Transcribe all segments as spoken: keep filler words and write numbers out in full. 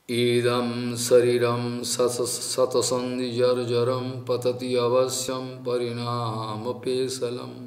इदं शरीरं शतसन्धिजर्जरं पतति अवश्यं परिणामपेशलं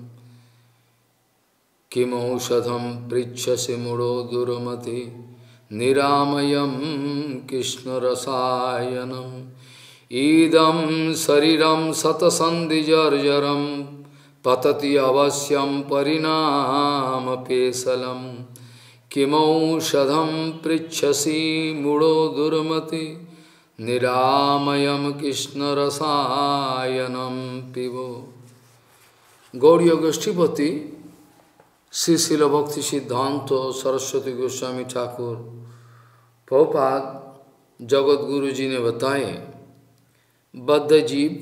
किमौषधं पृच्छसि मुडो दुर्मते निरामयं कृष्णरसायनम् इदं शरीरं शतसन्धिजर्जरं पतति अवश्यं परिणामपेशलं किमौषधं पृच्छसि मुडो दुर्मते निरामयं कृष्णरसायनं पिबो। गौड़ीय गोष्ठीपति श्री शिल भक्ति सिद्धांत सरस्वती गोस्वामी ठाकुर प्रभुपाद जगत गुरु जी ने बताए, बद्ध जीव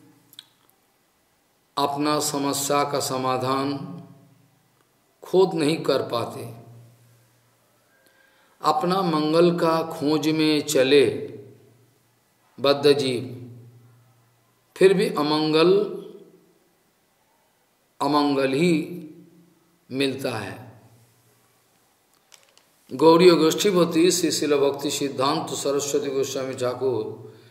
अपना समस्या का समाधान खुद नहीं कर पाते, अपना मंगल का खोज में चले बद्ध जीव, फिर भी अमंगल अमंगल ही मिलता है। गौड़ीय गोष्ठीपति श्री शिल भक्ति सिद्धांत सरस्वती गोस्वामी ठाकुर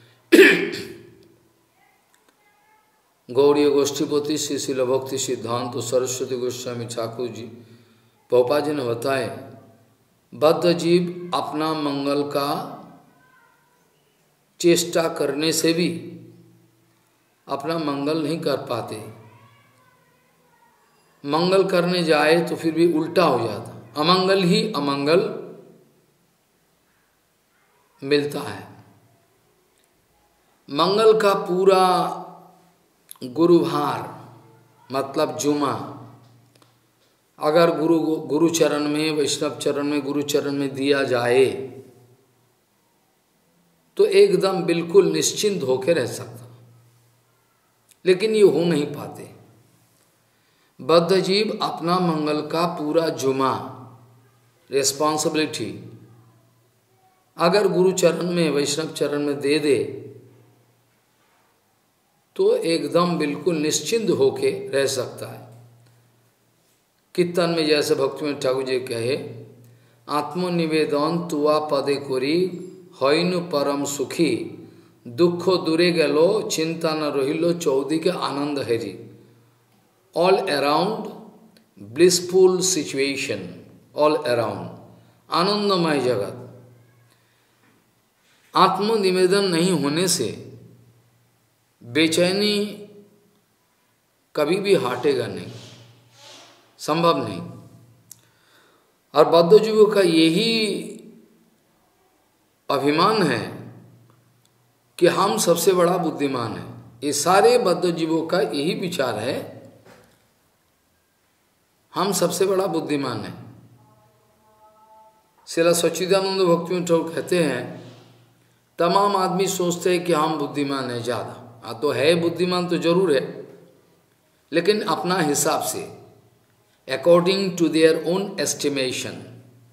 गौड़ीय गोष्ठीपति श्री शिल भक्ति सिद्धांत सरस्वती गोस्वामी ठाकुर जी प्रभुपाद जी ने बताए, बद्ध जीव अपना मंगल का चेष्टा करने से भी अपना मंगल नहीं कर पाते, मंगल करने जाए तो फिर भी उल्टा हो जाता, अमंगल ही अमंगल मिलता है। मंगल का पूरा गुरुभार मतलब जुमा अगर गुरु गुरु चरण में, वैष्णव चरण में, गुरु चरण में दिया जाए तो एकदम बिल्कुल निश्चिंत होकर रह सकता, लेकिन ये हो नहीं पाते। बद्ध जीव अपना मंगल का पूरा जुमा रिस्पॉन्सिबिलिटी अगर गुरु चरण में, वैष्णव चरण में दे दे तो एकदम बिल्कुल निश्चिंत होके रह सकता है। कीर्तन में जैसे भक्ति ठाकुर जी कहे, आत्मनिवेदन तुआ पदे कोरी हईनु परम सुखी दुख दूरे गेलो चिंता न रहिलो चौदी के आनंद हेरी। All around blissful situation, all around आनंदमय जगत। आत्मनिवेदन नहीं होने से बेचैनी कभी भी हटेगा नहीं, संभव नहीं। और बद्ध जीवों का यही अभिमान है कि हम सबसे बड़ा बुद्धिमान है। ये सारे बद्ध जीवों का यही विचार है, हम सबसे बड़ा बुद्धिमान है। श्रील सच्चिदानंद भक्ति ठाकुर कहते हैं, तमाम आदमी सोचते हैं कि हम बुद्धिमान है ज्यादा। हाँ तो है, बुद्धिमान तो जरूर है, लेकिन अपना हिसाब से, according to their own estimation.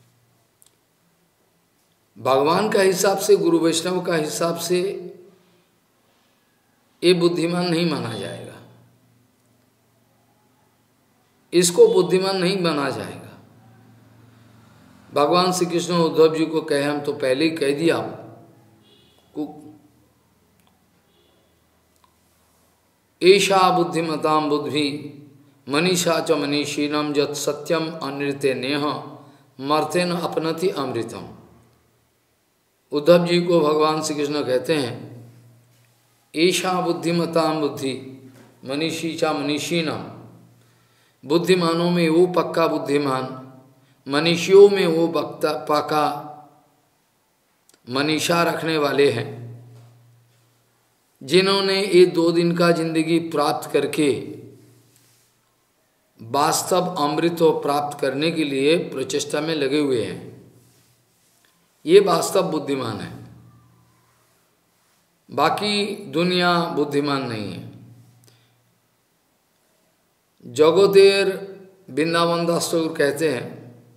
भगवान का हिसाब से, गुरु वैष्णव का हिसाब से ये बुद्धिमान नहीं माना जाएगा, इसको बुद्धिमान नहीं माना जाएगा। भगवान श्री कृष्ण उद्धव जी को कहे, हम तो पहले ही कह दिया, ऐशा बुद्धिमताम बुद्धि मनीषा च मनीषीणम जत सत्यम अनृते नेह मर्तेन अपनति अमृतम। उद्धव जी को भगवान श्री कृष्ण कहते हैं, ऐशा बुद्धिमताम बुद्धि मनीषी च मनीषीणम, बुद्धिमानों में वो पक्का बुद्धिमान, मनीषियों में वो पक्का पक्का मनीषा रखने वाले हैं, जिन्होंने ये दो दिन का जिंदगी प्राप्त करके वास्तव अमृत प्राप्त करने के लिए प्रचेष्टा में लगे हुए हैं। ये वास्तव बुद्धिमान है, बाकी दुनिया बुद्धिमान नहीं है। जगतेर वृंदावन दास ठाकुर कहते हैं,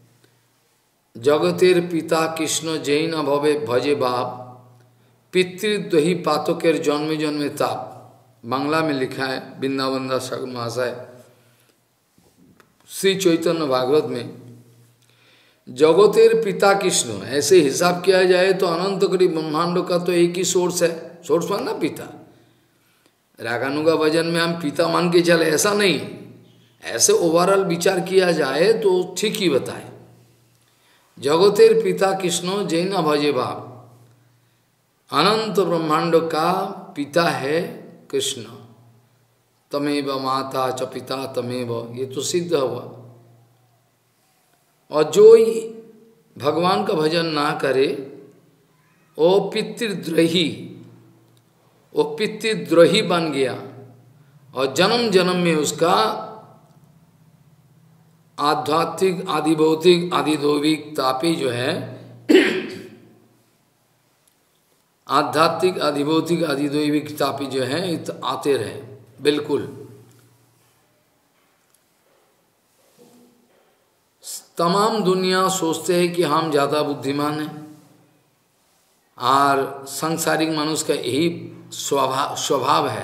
जगतेर पिता कृष्ण जैन भवे भजे बाप पितृद्वही पातकेर जन्मे जन्मे ताप। बांग्ला में लिखा है वृंदावन दास ठाकुर महाशय श्री चैतन्य भागवत में। जगतेर पिता कृष्ण, ऐसे हिसाब किया जाए तो अनंत कोटि ब्रह्मांड का तो एक ही सोर्स है, सोर्स माना पिता। रागानुगा भजन में हम पिता मान के चले, ऐसा नहीं, ऐसे ओवरऑल विचार किया जाए तो ठीक ही बताए। जगतेर पिता कृष्ण जैन भजे भाव, अनंत ब्रह्मांड का पिता है कृष्ण। तमेव माता च पिता तमेव, ये तो सिद्ध हुआ। और जो भगवान का भजन ना करे वो पितृद्रोही, वो पितृद्रोही बन गया और जन्म जन्म में उसका आध्यात्मिक आदि भौतिक आदि दैविक तापी जो है, आध्यात्मिक आदि भौतिक आदि दैविक तापी जो है आते रहे। बिल्कुल तमाम दुनिया सोचते हैं कि हम ज्यादा बुद्धिमान हैं, और सांसारिक मनुष्य का यही स्वभाव स्वभाव है।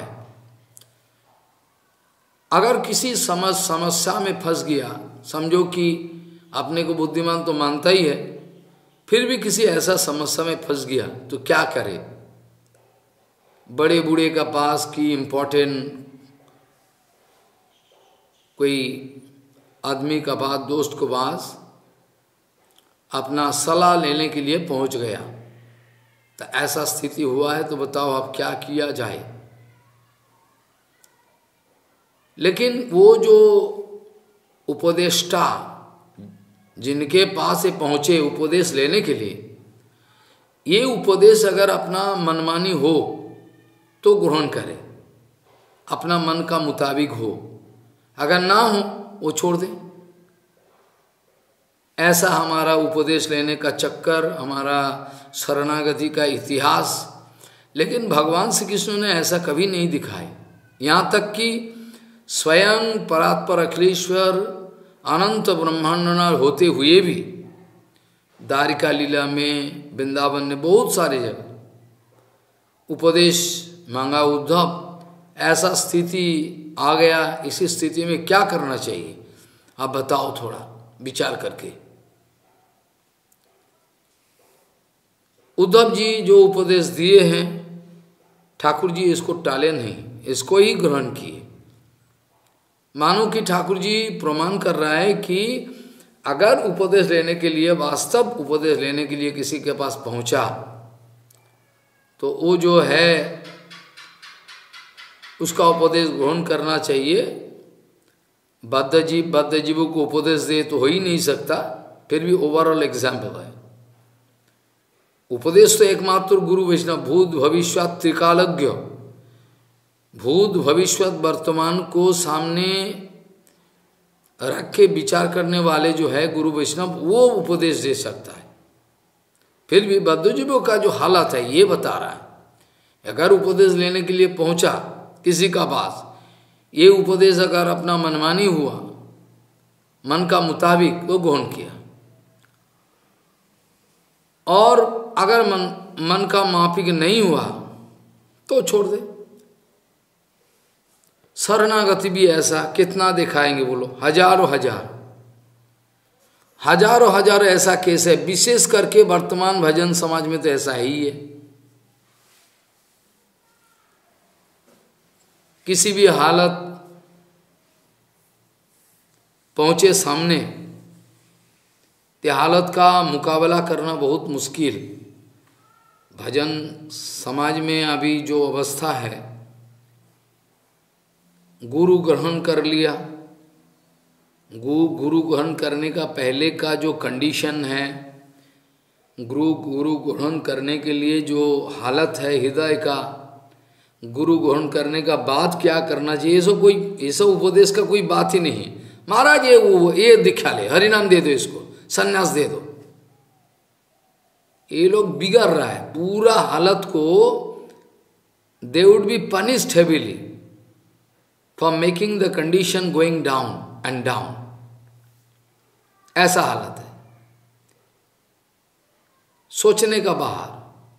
अगर किसी समझ समस्या में फंस गया, समझो कि अपने को बुद्धिमान तो मानता ही है, फिर भी किसी ऐसा समस्या में फंस गया तो क्या करे? बड़े बूढ़े का पास की इम्पोर्टेंट कोई आदमी का पास, दोस्त को पास अपना सलाह लेने के लिए पहुंच गया, तो ऐसा स्थिति हुआ है तो बताओ अब क्या किया जाए? लेकिन वो जो उपदेष्टा जिनके पास से पहुंचे उपदेश लेने के लिए, ये उपदेश अगर अपना मनमानी हो तो ग्रहण करे, अपना मन का मुताबिक हो, अगर ना हो वो छोड़ दे। ऐसा हमारा उपदेश लेने का चक्कर, हमारा शरणागति का इतिहास, लेकिन भगवान श्री कृष्ण ने ऐसा कभी नहीं दिखाए। यहाँ तक कि स्वयं परात्पर अखिलेश्वर अनंत ब्रह्मांडनाथ होते हुए भी द्वारिका लीला में, वृंदावन में बहुत सारे जगह उपदेश मांगा उद्धव। ऐसा स्थिति आ गया, इसी स्थिति में क्या करना चाहिए आप बताओ थोड़ा विचार करके। उद्धव जी जो उपदेश दिए हैं, ठाकुर जी इसको टाले नहीं, इसको ही ग्रहण किए। मानो कि ठाकुर जी प्रमाण कर रहा है कि अगर उपदेश लेने के लिए, वास्तव उपदेश लेने के लिए किसी के पास पहुंचा, तो वो जो है उसका उपदेश ग्रहण करना चाहिए। बद्ध जीव बद्ध जीवों को उपदेश दे तो हो ही नहीं सकता, फिर भी ओवरऑल एग्जाम्पल है। उपदेश तो एकमात्र गुरु वैष्णव, भूत भविष्यत त्रिकालज्ञ, भूत भविष्यत वर्तमान को सामने रख के विचार करने वाले जो है गुरु वैष्णव, वो उपदेश दे सकता है। फिर भी बद्धजीवों का जो हालत है ये बता रहा है। अगर उपदेश लेने के लिए पहुंचा किसी का पास, ये उपदेश अगर अपना मनमानी हुआ, मन का मुताबिक वो ग्रहण किया, और अगर मन मन का माफिक नहीं हुआ तो छोड़ दे। शरणागति भी ऐसा कितना दिखाएंगे बोलो, हजारों हजार हजारों हजार ऐसा केस है, विशेष करके वर्तमान भजन समाज में तो ऐसा ही है। किसी भी हालत पहुंचे सामने, ते हालत का मुकाबला करना बहुत मुश्किल। भजन समाज में अभी जो अवस्था है, गुरु ग्रहण कर लिया, गुरु गुरु ग्रहण करने का पहले का जो कंडीशन है, गुरु गुरु ग्रहण करने के लिए जो हालत है हृदय का, गुरु ग्रहण करने का बाद क्या करना चाहिए, ये सब कोई ये सब उपदेश का कोई बात ही नहीं। महाराज ये वो ये दीक्षा ले, हरिनाम दे दो, इसको सन्यास दे दो, ये लोग बिगड़ रहा है पूरा हालत को। They would be punished heavily for making the condition going down and down, ऐसा हालत है। सोचने का बाहर।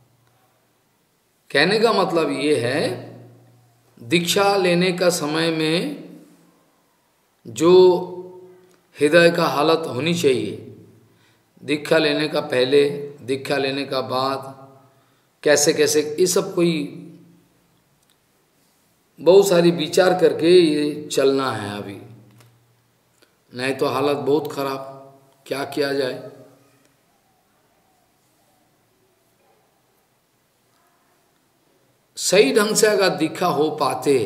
कहने का मतलब ये है, दीक्षा लेने का समय में जो हृदय का हालत होनी चाहिए, दीक्षा लेने का पहले, दीक्षा लेने का बाद, कैसे कैसे, ये सब कोई बहुत सारी विचार करके ये चलना है अभी, नहीं तो हालत बहुत खराब, क्या किया जाए। सही ढंग से अगर दीक्षा हो पाते,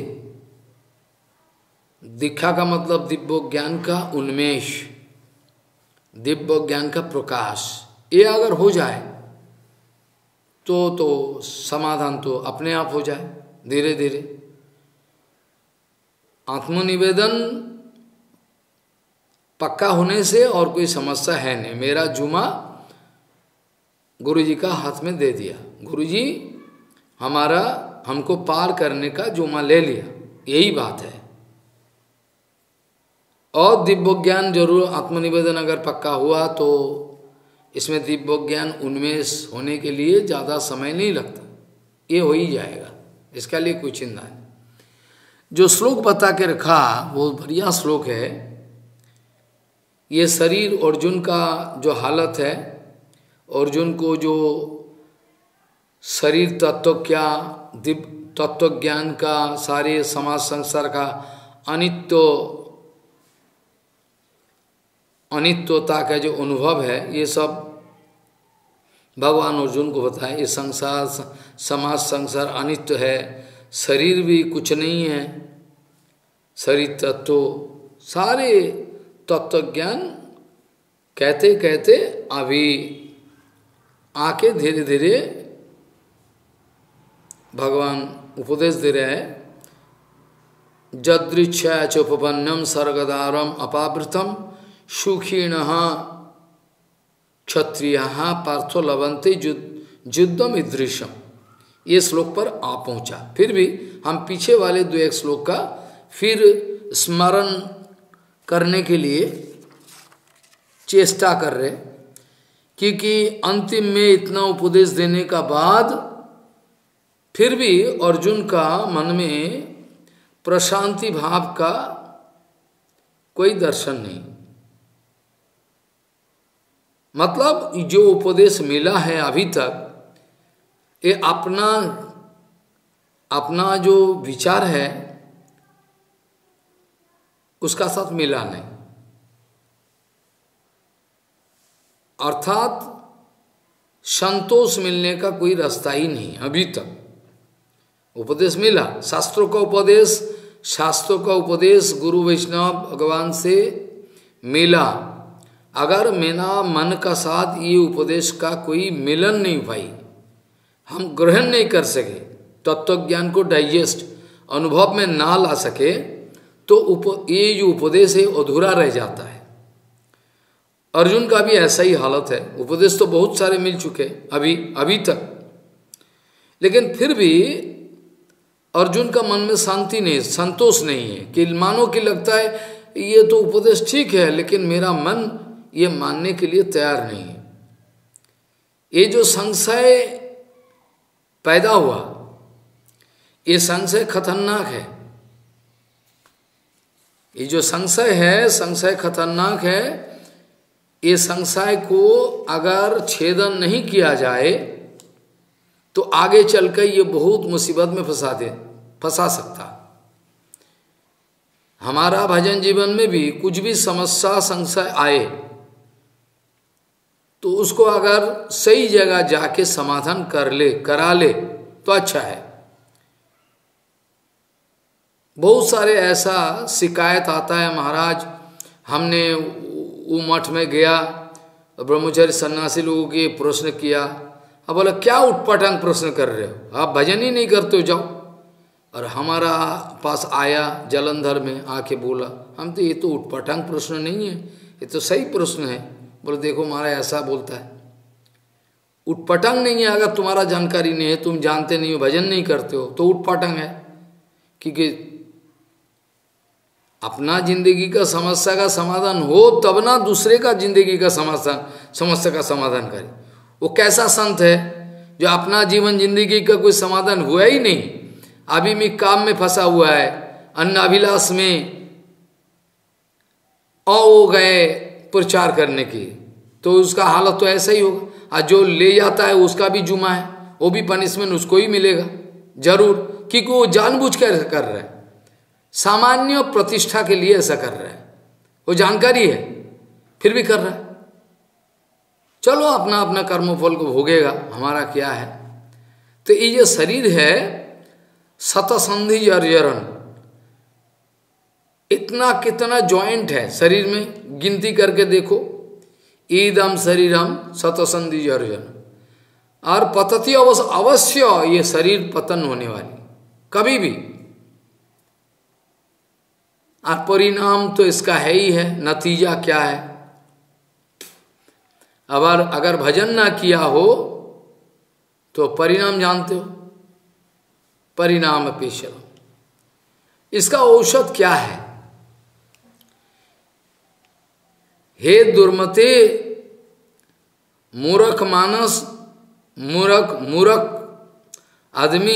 दीक्षा का मतलब दिव्य ज्ञान का उन्मेष, दिव्य ज्ञान का प्रकाश, ये अगर हो जाए तो तो समाधान तो अपने आप हो जाए धीरे धीरे। आत्मनिवेदन पक्का होने से और कोई समस्या है नहीं। मेरा जुमा गुरुजी का हाथ में दे दिया, गुरुजी हमारा हमको पार करने का जुमा ले लिया, यही बात है। और दिव्य ज्ञान जरूर, आत्मनिवेदन अगर पक्का हुआ तो इसमें दिव्य ज्ञान उन्मेष होने के लिए ज़्यादा समय नहीं लगता, ये हो ही जाएगा, इसका लिए कोई चिंता नहीं। जो श्लोक बता के रखा वो बढ़िया श्लोक है। ये शरीर अर्जुन का जो हालत है, अर्जुन को जो शरीर तत्व क्या, दिव्य तत्व ज्ञान का, सारे समाज संसार का अनित्य अनित्यता का जो अनुभव है, ये सब भगवान अर्जुन को बताए। ये संसार समाज संसार अनित्य है, शरीर भी कुछ नहीं है, शरीर तत्व, सारे तत्व ज्ञान कहते कहते अभी आके धीरे धीरे भगवान उपदेश दे रहे हैं। जदृच्छा चोपन्नम सर्गदारम अपावृतम सुखीण क्षत्रिय पार्थो लवंते युद्धम ईदृशम। ये श्लोक पर आ पहुंचा। फिर भी हम पीछे वाले दो एक श्लोक का फिर स्मरण करने के लिए चेष्टा कर रहे, क्योंकि अंतिम में इतना उपदेश देने का बाद फिर भी अर्जुन का मन में प्रशांति भाव का कोई दर्शन नहीं। मतलब जो उपदेश मिला है अभी तक, ये अपना अपना जो विचार है उसका साथ मिला नहीं। अर्थात संतोष मिलने का कोई रास्ता ही नहीं अभी तक। उपदेश मिला, शास्त्रों का उपदेश, शास्त्रों का उपदेश गुरु वैष्णव भगवान से मिला। अगर मेरा मन का साथ ये उपदेश का कोई मिलन नहीं भाई, हम ग्रहण नहीं कर सके, तत्व ज्ञान को डाइजेस्ट अनुभव में ना ला सके, तो उप ये जो उपदेश है अधूरा रह जाता है। अर्जुन का भी ऐसा ही हालत है। उपदेश तो बहुत सारे मिल चुके अभी अभी तक, लेकिन फिर भी अर्जुन का मन में शांति नहीं, संतोष नहीं है, कि मानो कि लगता है ये तो उपदेश ठीक है, लेकिन मेरा मन ये मानने के लिए तैयार नहीं है। ये जो संशय पैदा हुआ, ये संशय खतरनाक है। ये जो संशय है, संशय खतरनाक है। ये संशय को अगर छेदन नहीं किया जाए तो आगे चलकर ये बहुत मुसीबत में फंसा दे फंसा सकता। हमारा भजन जीवन में भी कुछ भी समस्या संशय आए तो उसको अगर सही जगह जाके समाधान कर ले करा ले तो अच्छा है। बहुत सारे ऐसा शिकायत आता है, महाराज हमने वो मठ में गया, ब्रह्मचारी सन्यासी लोगों के प्रश्न किया, अब बोला क्या उटपटांग प्रश्न कर रहे हो, आप भजन ही नहीं करते हो, जाओ। और हमारा पास आया जलंधर में आके बोला, हम तो ये तो उटपटांग प्रश्न नहीं है, ये तो सही प्रश्न है। बोले देखो महाराज ऐसा बोलता है, उटपटांग नहीं है। अगर तुम्हारा जानकारी नहीं है, तुम जानते नहीं हो, भजन नहीं करते हो, तो उटपटांग है। क्योंकि अपना जिंदगी का समस्या का समाधान हो तब ना दूसरे का जिंदगी का समस्या समस्या का समाधान करे। वो कैसा संत है जो अपना जीवन जिंदगी का कोई समाधान हुआ ही नहीं, अभी भी काम में फंसा हुआ है, अन्य अभिलाष में, और वो गए प्रचार करने की, तो उसका हालत तो ऐसा ही होगा। और जो ले जाता है उसका भी जुमा है, वो भी पनिशमेंट उसको ही मिलेगा जरूर, क्योंकि वो जानबूझ कर कर रहा है, सामान्य प्रतिष्ठा के लिए ऐसा कर रहा है, वो जानकारी है फिर भी कर रहा है। चलो अपना अपना कर्मफल को भोगेगा, हमारा क्या है। तो ये जो शरीर है शतसंधि जर्जरन, इतना कितना जॉइंट है शरीर में, गिनती करके देखो, ईदम शरीरम शतसंधि जर्जन, और पतति अवश्य अवश्य ये शरीर पतन होने वाली कभी भी। और परिणाम तो इसका है ही है, नतीजा क्या है। अगर अगर भजन ना किया हो तो परिणाम जानते हो, परिणाम पेशल। इसका औषध क्या है? हे दुर्मते मूर्ख मानस, मूर्ख मूर्ख आदमी,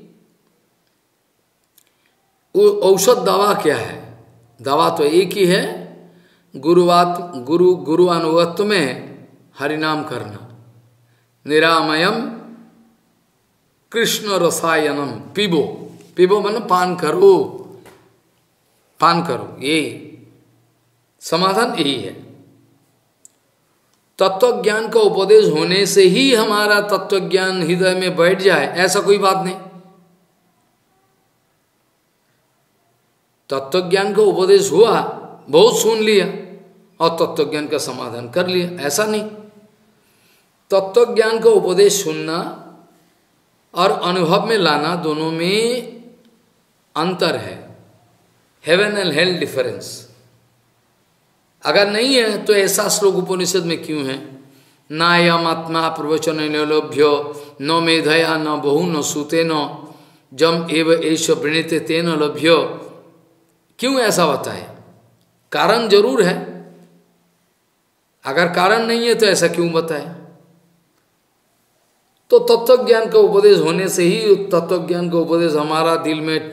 औषध दवा क्या है? दवा तो एक ही है, गुरुवात गुरु गुरु अनुगत्व में हरिनाम करना, निरामयम कृष्ण रसायनम पीबो, पीबो मतलब पान करो, पान करो, ये समाधान यही है। तत्व ज्ञान का उपदेश होने से ही हमारा तत्व ज्ञान हृदय में बैठ जाए, ऐसा कोई बात नहीं। तत्व ज्ञान का उपदेश हुआ, बहुत सुन लिया और तत्व ज्ञान का समाधान कर लिया, ऐसा नहीं। तत्व ज्ञान का उपदेश सुनना और अनुभव में लाना, दोनों में अंतर है, हेवन एंड हेल डिफरेंस। अगर नहीं है तो ऐसा श्लोक उपनिषद में क्यों है? नायम आत्मा प्रवचन नलोभ्यो न मेधया न बहु न सूते न जम एव एष वृणीते तेन लभ्यो। क्यों ऐसा बताए? कारण जरूर है, अगर कारण नहीं है तो ऐसा क्यों बताए? तो तत्व ज्ञान का उपदेश होने से ही तत्व ज्ञान का उपदेश हमारा दिल में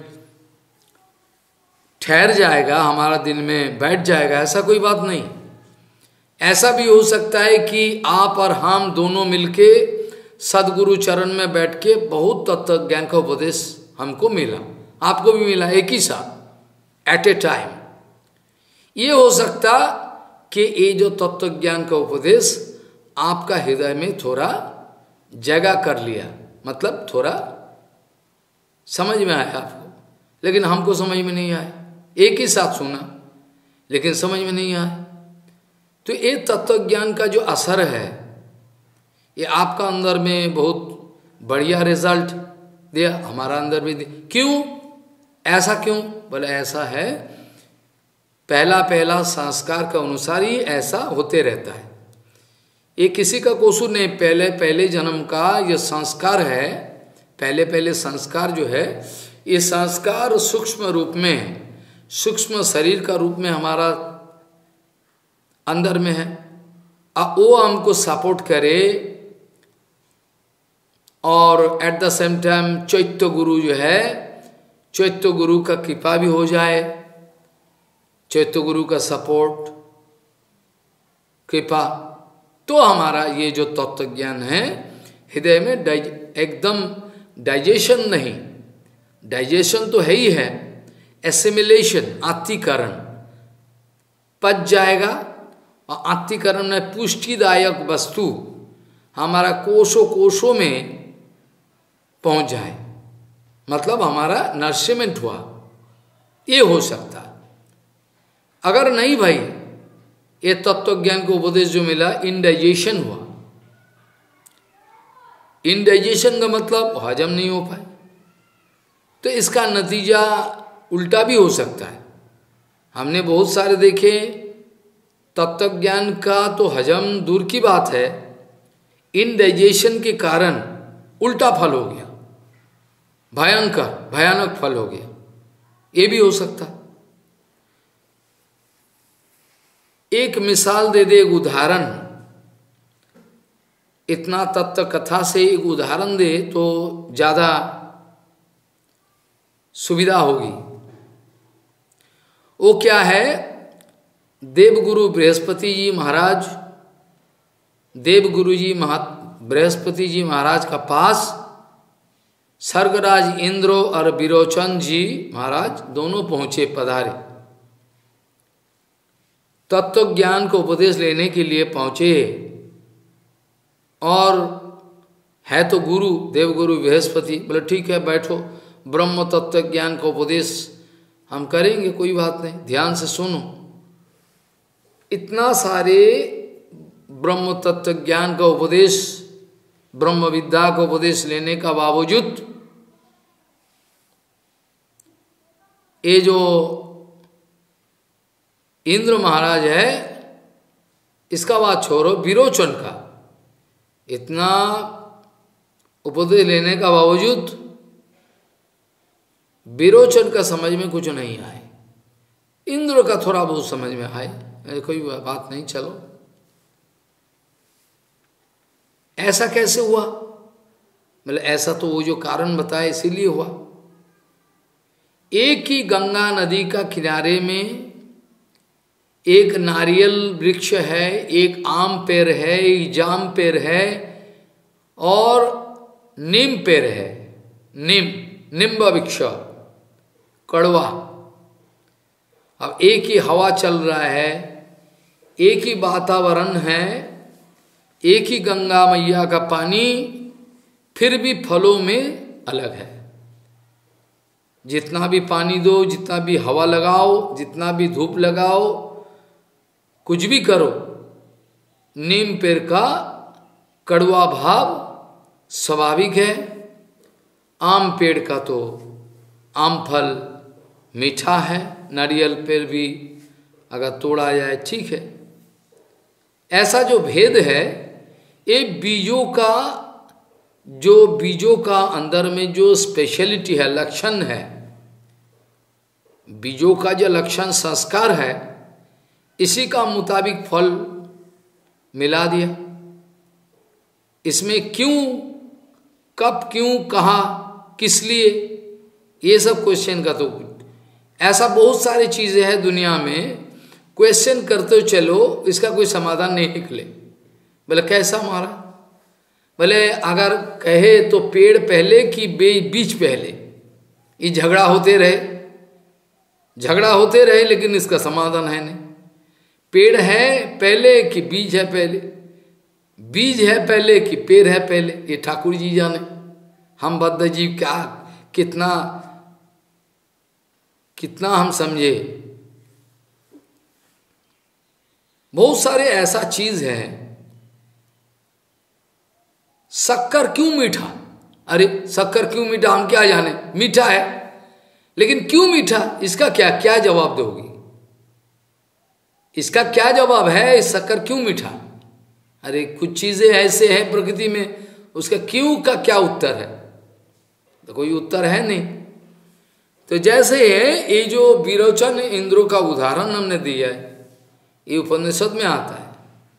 ठहर जाएगा, हमारा दिल में बैठ जाएगा, ऐसा कोई बात नहीं। ऐसा भी हो सकता है कि आप और हम दोनों मिलके सदगुरु चरण में बैठ के बहुत तत्व ज्ञान का उपदेश हमको मिला, आपको भी मिला एक ही साथ एट ए टाइम। ये हो सकता कि ये जो तत्व ज्ञान का उपदेश आपका हृदय में थोड़ा जगह कर लिया, मतलब थोड़ा समझ में आया आपको, लेकिन हमको समझ में नहीं आया। एक ही साथ सुना लेकिन समझ में नहीं आया। तो ये तत्व ज्ञान का जो असर है, ये आपका अंदर में बहुत बढ़िया रिजल्ट दिया, हमारा अंदर भी दिया। क्यों ऐसा? क्यों बोले ऐसा है, पहला पहला संस्कार का अनुसार ही ऐसा होते रहता है। ये किसी का कसूर नहीं, पहले पहले जन्म का ये संस्कार है, पहले पहले संस्कार जो है, ये संस्कार सूक्ष्म रूप में, सूक्ष्म शरीर का रूप में हमारा अंदर में है, और वो हमको सपोर्ट करे, और एट द सेम टाइम चैत्य गुरु जो है, चैत्य गुरु का कृपा भी हो जाए, चैत्य गुरु का सपोर्ट कृपा, तो हमारा ये जो तत्व ज्ञान है हृदय में एकदम डाइजेशन नहीं, डाइजेशन तो है ही है, एसिमिलेशन आत्तीकरण पच जाएगा, और आत्तीकरण में पुष्टिदायक वस्तु हमारा कोशों कोशों में पहुंच जाए, मतलब हमारा नर्सिमेंट हुआ, ये हो सकता। अगर नहीं भाई, ये तत्व ज्ञान को उपदेश जो मिला, इनडाइजेशन हुआ। इनडाइजेशन का मतलब हजम नहीं हो पाए, तो इसका नतीजा उल्टा भी हो सकता है। हमने बहुत सारे देखे, तत्व ज्ञान का तो हजम दूर की बात है, इनडाइजेशन के कारण उल्टा फल हो गया, भयंकर भयानक फल हो गया, ये भी हो सकता। एक मिसाल दे दे, एक उदाहरण, इतना तत्व कथा से एक उदाहरण दे तो ज्यादा सुविधा होगी। वो क्या है? देवगुरु बृहस्पति जी महाराज देव गुरु जी महा बृहस्पति जी महाराज का पास स्वर्गराज इंद्र और विरोचन जी महाराज दोनों पहुंचे, पधारे। तत्व ज्ञान को उपदेश लेने के लिए पहुंचे। और है तो गुरु, देवगुरु बृहस्पति, बोले ठीक है बैठो, ब्रह्म तत्व ज्ञान का उपदेश हम करेंगे, कोई बात नहीं, ध्यान से सुनो। इतना सारे ब्रह्म तत्व ज्ञान का उपदेश, ब्रह्म विद्या का उपदेश लेने का बावजूद ये जो इंद्र महाराज है, इसका बात छोड़ो, विरोचन का इतना उपदेश लेने का बावजूद विरोचन का समझ में कुछ नहीं आए, इंद्र का थोड़ा बहुत समझ में आए, कोई बात नहीं, चलो। ऐसा कैसे हुआ? मतलब ऐसा तो वो जो कारण बताया इसीलिए हुआ। एक ही गंगा नदी का किनारे में एक नारियल वृक्ष है, एक आम पेड़ है, एक जाम पेड़ है और नीम पेड़ है, नीम निम्ब वृक्ष, कड़वा। अब एक ही हवा चल रहा है, एक ही वातावरण है, एक ही गंगा मैया का पानी, फिर भी फलों में अलग है। जितना भी पानी दो, जितना भी हवा लगाओ, जितना भी धूप लगाओ, कुछ भी करो, नीम पेड़ का कड़वा भाव स्वाभाविक है। आम पेड़ का तो आम फल मीठा है, नारियल पेड़ भी अगर तोड़ा जाए ठीक है। ऐसा जो भेद है, ये बीजों का, जो बीजों का अंदर में जो स्पेशलिटी है, लक्षण है, बीजों का जो लक्षण संस्कार है, इसी का मुताबिक फल मिला दिया। इसमें क्यों, कब, क्यों, कहाँ, किस लिए, ये सब क्वेश्चन का तो ऐसा बहुत सारी चीजें हैं दुनिया में, क्वेश्चन करते चलो, इसका कोई समाधान नहीं निकले। बोले कैसा मारा? बोले अगर कहे तो पेड़ पहले कि बीज पहले, ये झगड़ा होते रहे, झगड़ा होते रहे, लेकिन इसका समाधान है नहीं। पेड़ है पहले कि बीज है पहले, बीज है पहले कि पेड़ है पहले, ये ठाकुर जी जाने। हम बद्ध जीव क्या कितना कितना हम समझे। बहुत सारे ऐसा चीज है, शक्कर क्यों मीठा? अरे शक्कर क्यों मीठा, हम क्या जाने, मीठा है, लेकिन क्यों मीठा, इसका क्या क्या जवाब दोगी? इसका क्या जवाब है, इस शक्कर क्यों मीठा? अरे कुछ चीजें ऐसे हैं प्रकृति में, उसका क्यों का क्या उत्तर है? तो कोई उत्तर है नहीं। तो जैसे है ये जो विरोचन इंद्रों का उदाहरण हमने दिया है, ये उपनिषद में आता है,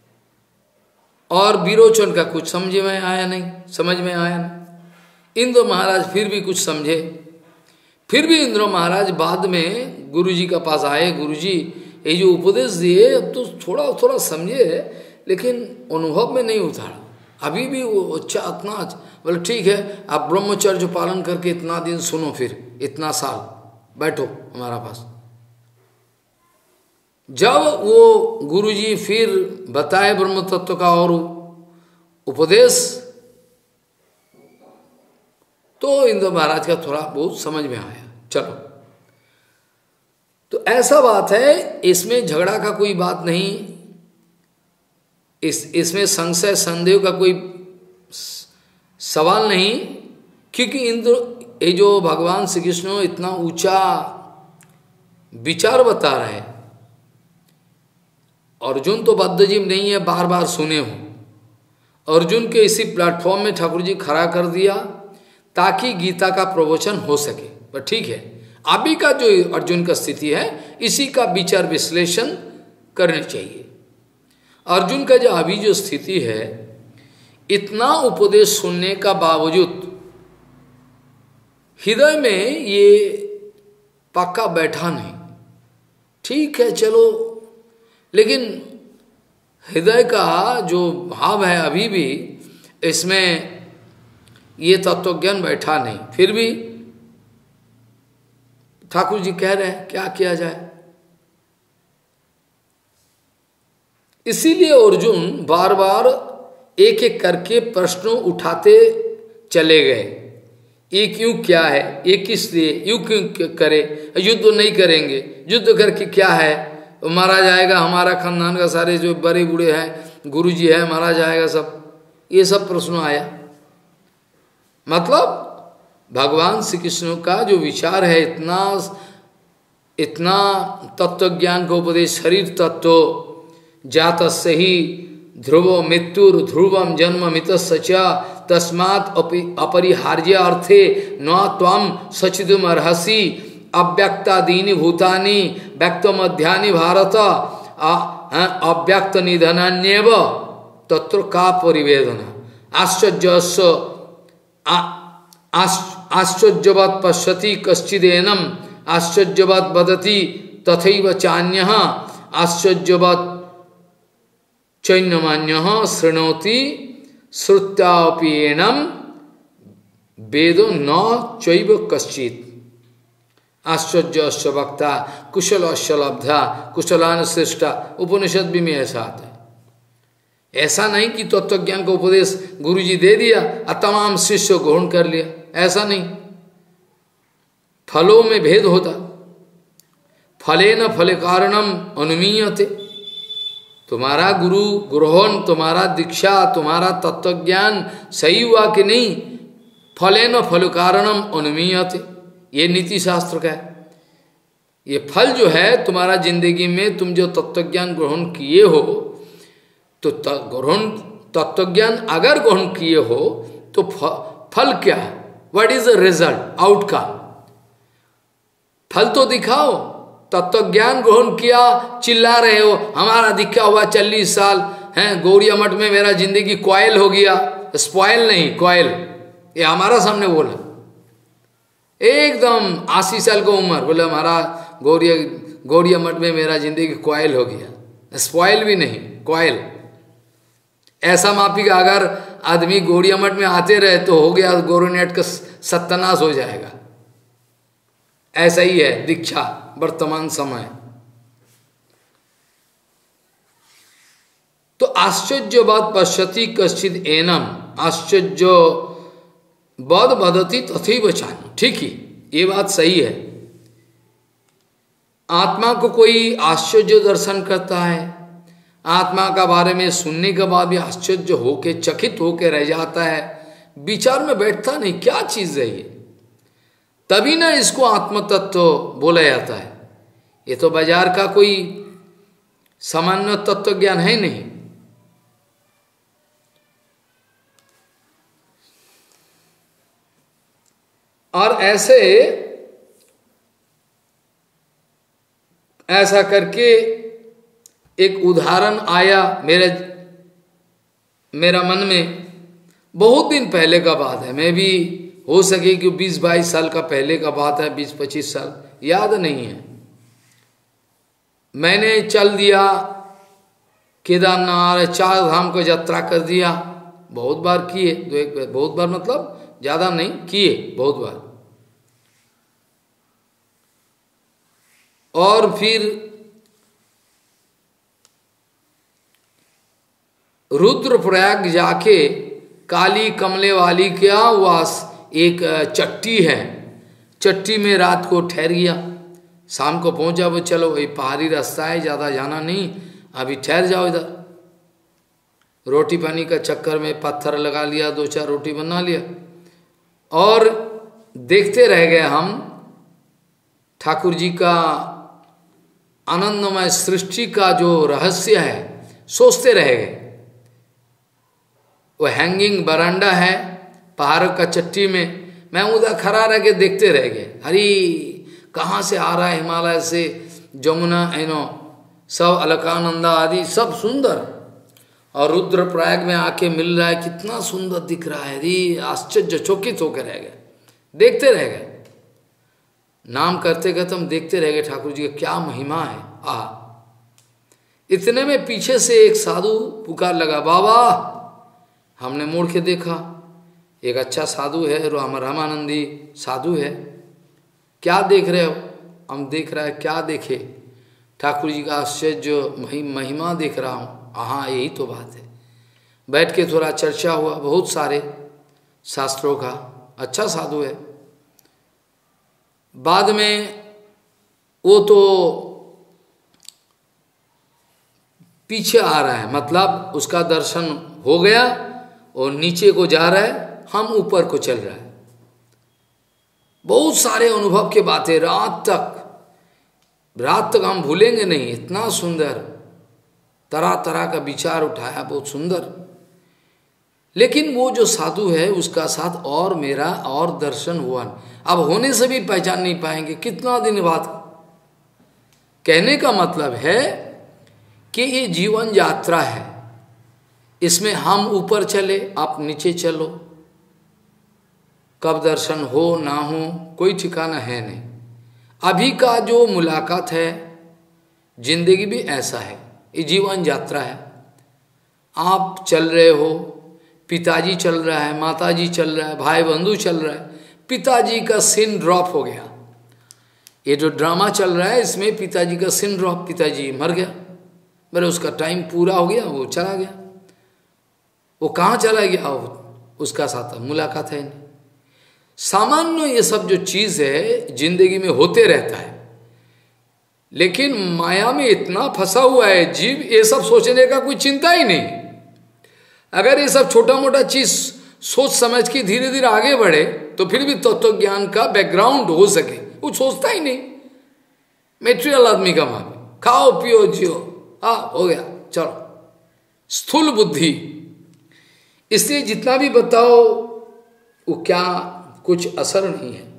और विरोचन का कुछ समझ में आया नहीं, समझ में आया नहीं। इंद्र महाराज फिर भी कुछ समझे, फिर भी इंद्र महाराज बाद में गुरु जी के पास आए। गुरु जी ये जो उपदेश दिए, अब तो थोड़ा थोड़ा समझे, लेकिन अनुभव में नहीं उतारा, अभी भी वो अच्छा इतना अच्छा। बोले ठीक है, आप ब्रह्मचर्य पालन करके इतना दिन सुनो, फिर इतना साल बैठो हमारा पास। जब वो गुरुजी फिर बताए ब्रह्म तत्व का और उपदेश, तो इंद्र महाराज का थोड़ा बहुत समझ में आया। चलो, तो ऐसा बात है, इसमें झगड़ा का कोई बात नहीं, इस इसमें संशय संदेह का कोई सवाल नहीं, क्योंकि इंद्र ये जो भगवान श्री कृष्ण इतना ऊंचा विचार बता रहे हैं। अर्जुन तो बद्धजीव नहीं है, बार बार सुने हो। अर्जुन के इसी प्लेटफॉर्म में ठाकुर जी खड़ा कर दिया ताकि गीता का प्रवचन हो सके। पर ठीक है, अभी का जो अर्जुन का स्थिति है, इसी का विचार विश्लेषण करनी चाहिए। अर्जुन का जो अभी जो स्थिति है, इतना उपदेश सुनने का बावजूद हृदय में ये पक्का बैठा नहीं। ठीक है चलो, लेकिन हृदय का जो भाव है अभी भी इसमें ये तत्वज्ञान बैठा नहीं। फिर भी ठाकुर जी कह रहे हैं क्या किया जाए। इसीलिए अर्जुन बार बार एक एक करके प्रश्नों उठाते चले गए। ये क्यों क्या है, ये किस लिए, यू क्यों करे, युद्ध नहीं करेंगे, युद्ध करके क्या है, मारा जाएगा, हमारा खानदान का सारे जो बड़े बूढ़े हैं, गुरु जी है, मारा जाएगा सब। ये सब प्रश्न आया। मतलब भगवान श्री कृष्ण का जो विचार है इतना इतना तत्वज्ञान का उपदेश, शरीर तत्व जात से ही ध्रुवो मृत्युर ध्रुवम जन्म मित सचा तस्मात् अपरिहार्य अर्थे न त्वम सचिदुम अर्हसि अव्यक्तादीनि भूतानि व्यक्त मध्यानि भारत अव्यक्त निधनान्येव तत्र का परिवेदना आश्चर्यस्य आश्चर्यवत् पश्यति कश्चिदेनम आश्चर्यवत् वदति तथैव चान्यः आश्चर्यवत् चैन्यमान्यः शृणोति श्रुत्याप्येनम वेदो न चैव कश्चित् आश्चर्यस्य वक्ता कुशलस्य लब्धा कुशलान श्रेष्ठा। उपनिषद भी में ऐसा आता है। ऐसा नहीं कि तत्वज्ञान का उपदेश गुरु जी दे दिया और तमाम शिष्य ग्रहण कर लिया, ऐसा नहीं। फलों में भेद होता। फले न फले कारणम अनुमीयते। तुम्हारा गुरु ग्रहण, तुम्हारा दीक्षा, तुम्हारा तत्वज्ञान सही हुआ कि नहीं, फले न फल कारणम अनुमीयते, ये नीति शास्त्र का है। ये फल जो है तुम्हारा जिंदगी में तुम जो तत्वज्ञान ग्रहण किए हो, तो ग्रहण तत्वज्ञान अगर ग्रहण किए हो तो फल क्या है, what is the result, outcome, फल तो दिखाओ। तत्वज्ञान ग्रहण किया, चिल्ला रहे हो हमारा दिखा हुआ चालीस साल हैं गौरिया मठ में मेरा जिंदगी क्वाइल हो गया, स्पॉइल नहीं क्वाइल, ये हमारा सामने बोला। एकदम अस्सी साल का उम्र बोले हमारा गौरिया गौरिया मठ में मेरा जिंदगी क्वाइल हो गया, स्पॉइल भी नहीं क्वाइल। ऐसा मापी का अगर आदमी गौरिया मठ में आते रहे तो हो गया गौरनेट का सत्यानाश हो जाएगा। ऐसा ही है दीक्षा वर्तमान समय। तो आश्चर्यवाद पश्यति कश्चिद एनम आश्चर्य बद बदती तथैव चान्य। ठीक ही ये बात सही है। आत्मा को कोई आश्चर्य दर्शन करता है, आत्मा का बारे में सुनने के बाद भी आश्चर्य होके चकित होके रह जाता है, विचार में बैठता नहीं क्या चीज है ये, तभी ना इसको आत्मतत्व बोला जाता है। ये तो बाजार का कोई सामान्य तत्व ज्ञान है नहीं। और ऐसे ऐसा करके एक उदाहरण आया मेरे मेरा मन में, बहुत दिन पहले का बात है, मैं भी हो सके कि बीस बाईस साल का पहले का बात है, बीस पच्चीस साल याद नहीं है। मैंने चल दिया केदारनाथ चार धाम को यात्रा कर दिया, बहुत बार किए, दो एक बहुत बार मतलब ज्यादा नहीं किए, बहुत बार। और फिर रुद्रप्रयाग जाके काली कमले वाली क्या वास एक चट्टी है, चट्टी में रात को ठहर गया। शाम को पहुंचा, वो चलो वही पहाड़ी रास्ता है, ज़्यादा जाना नहीं, अभी ठहर जाओ इधर। रोटी पानी का चक्कर में पत्थर लगा लिया, दो चार रोटी बना लिया और देखते रह गए हम ठाकुर जी का आनंदमय सृष्टि का जो रहस्य है, सोचते रह गए। वो हैंगिंग बरांडा है पहाड़ का चट्टी में, मैं उधर खड़ा रह के देखते रह गए। अरे कहाँ से आ रहा है, हिमालय से जमुना एनो सब अलकानंदा आदि सब सुंदर, और रुद्रप्रयाग में आके मिल रहा है, कितना सुंदर दिख रहा है। अरे आश्चर्य चकित होकर रह गए, देखते रह गए। नाम करते करते हम देखते रह गए ठाकुर जी का क्या महिमा है। आ इतने में पीछे से एक साधु पुकार लगा, बाबा। हमने मुड़ के देखा, एक अच्छा साधु है, राम रामानंदी साधु है। क्या देख रहे हो? हम देख रहे हैं। क्या देखे? ठाकुर जी का आश्चर्य महिमा देख रहा हूँ। हाँ, यही तो बात है। बैठ के थोड़ा चर्चा हुआ बहुत सारे शास्त्रों का। अच्छा साधु है। बाद में वो तो पीछे आ रहा है, मतलब उसका दर्शन हो गया और नीचे को जा रहा है, हम ऊपर को चल रहा है। बहुत सारे अनुभव के बातें, रात तक रात तक हम भूलेंगे नहीं। इतना सुंदर, तरह तरह का विचार उठाया, बहुत सुंदर। लेकिन वो जो साधु है उसका साथ और मेरा और दर्शन हुआ। अब होने से भी पहचान नहीं पाएंगे, कितना दिन बाद। कहने का मतलब है कि ये जीवन यात्रा है, इसमें हम ऊपर चले, आप नीचे चलो। कब दर्शन हो ना हो कोई ठिकाना है नहीं। अभी का जो मुलाकात है, जिंदगी भी ऐसा है, ये जीवन यात्रा है। आप चल रहे हो, पिताजी चल रहा है, माताजी चल रहा है, भाई बंधु चल रहा है। पिताजी का सिन ड्रॉप हो गया। ये जो ड्रामा चल रहा है इसमें पिताजी का सिन ड्रॉप, पिताजी मर गया। मेरे उसका टाइम पूरा हो गया, वो चला गया। वो कहाँ चला गया? उसका साथ मुलाकात है नहीं। सामान्य ये सब जो चीज है जिंदगी में होते रहता है, लेकिन माया में इतना फंसा हुआ है जीव, ये सब सोचने का कोई चिंता ही नहीं। अगर ये सब छोटा मोटा चीज सोच समझ के धीरे धीरे आगे बढ़े तो फिर भी तत्व तो ज्ञान का बैकग्राउंड हो सके, वो सोचता ही नहीं। मेटेरियल आदमी का मान, खाओ पियो जियो, हाँ हो गया, चलो। स्थूल बुद्धि, इसलिए जितना भी बताओ वो क्या, कुछ असर नहीं है।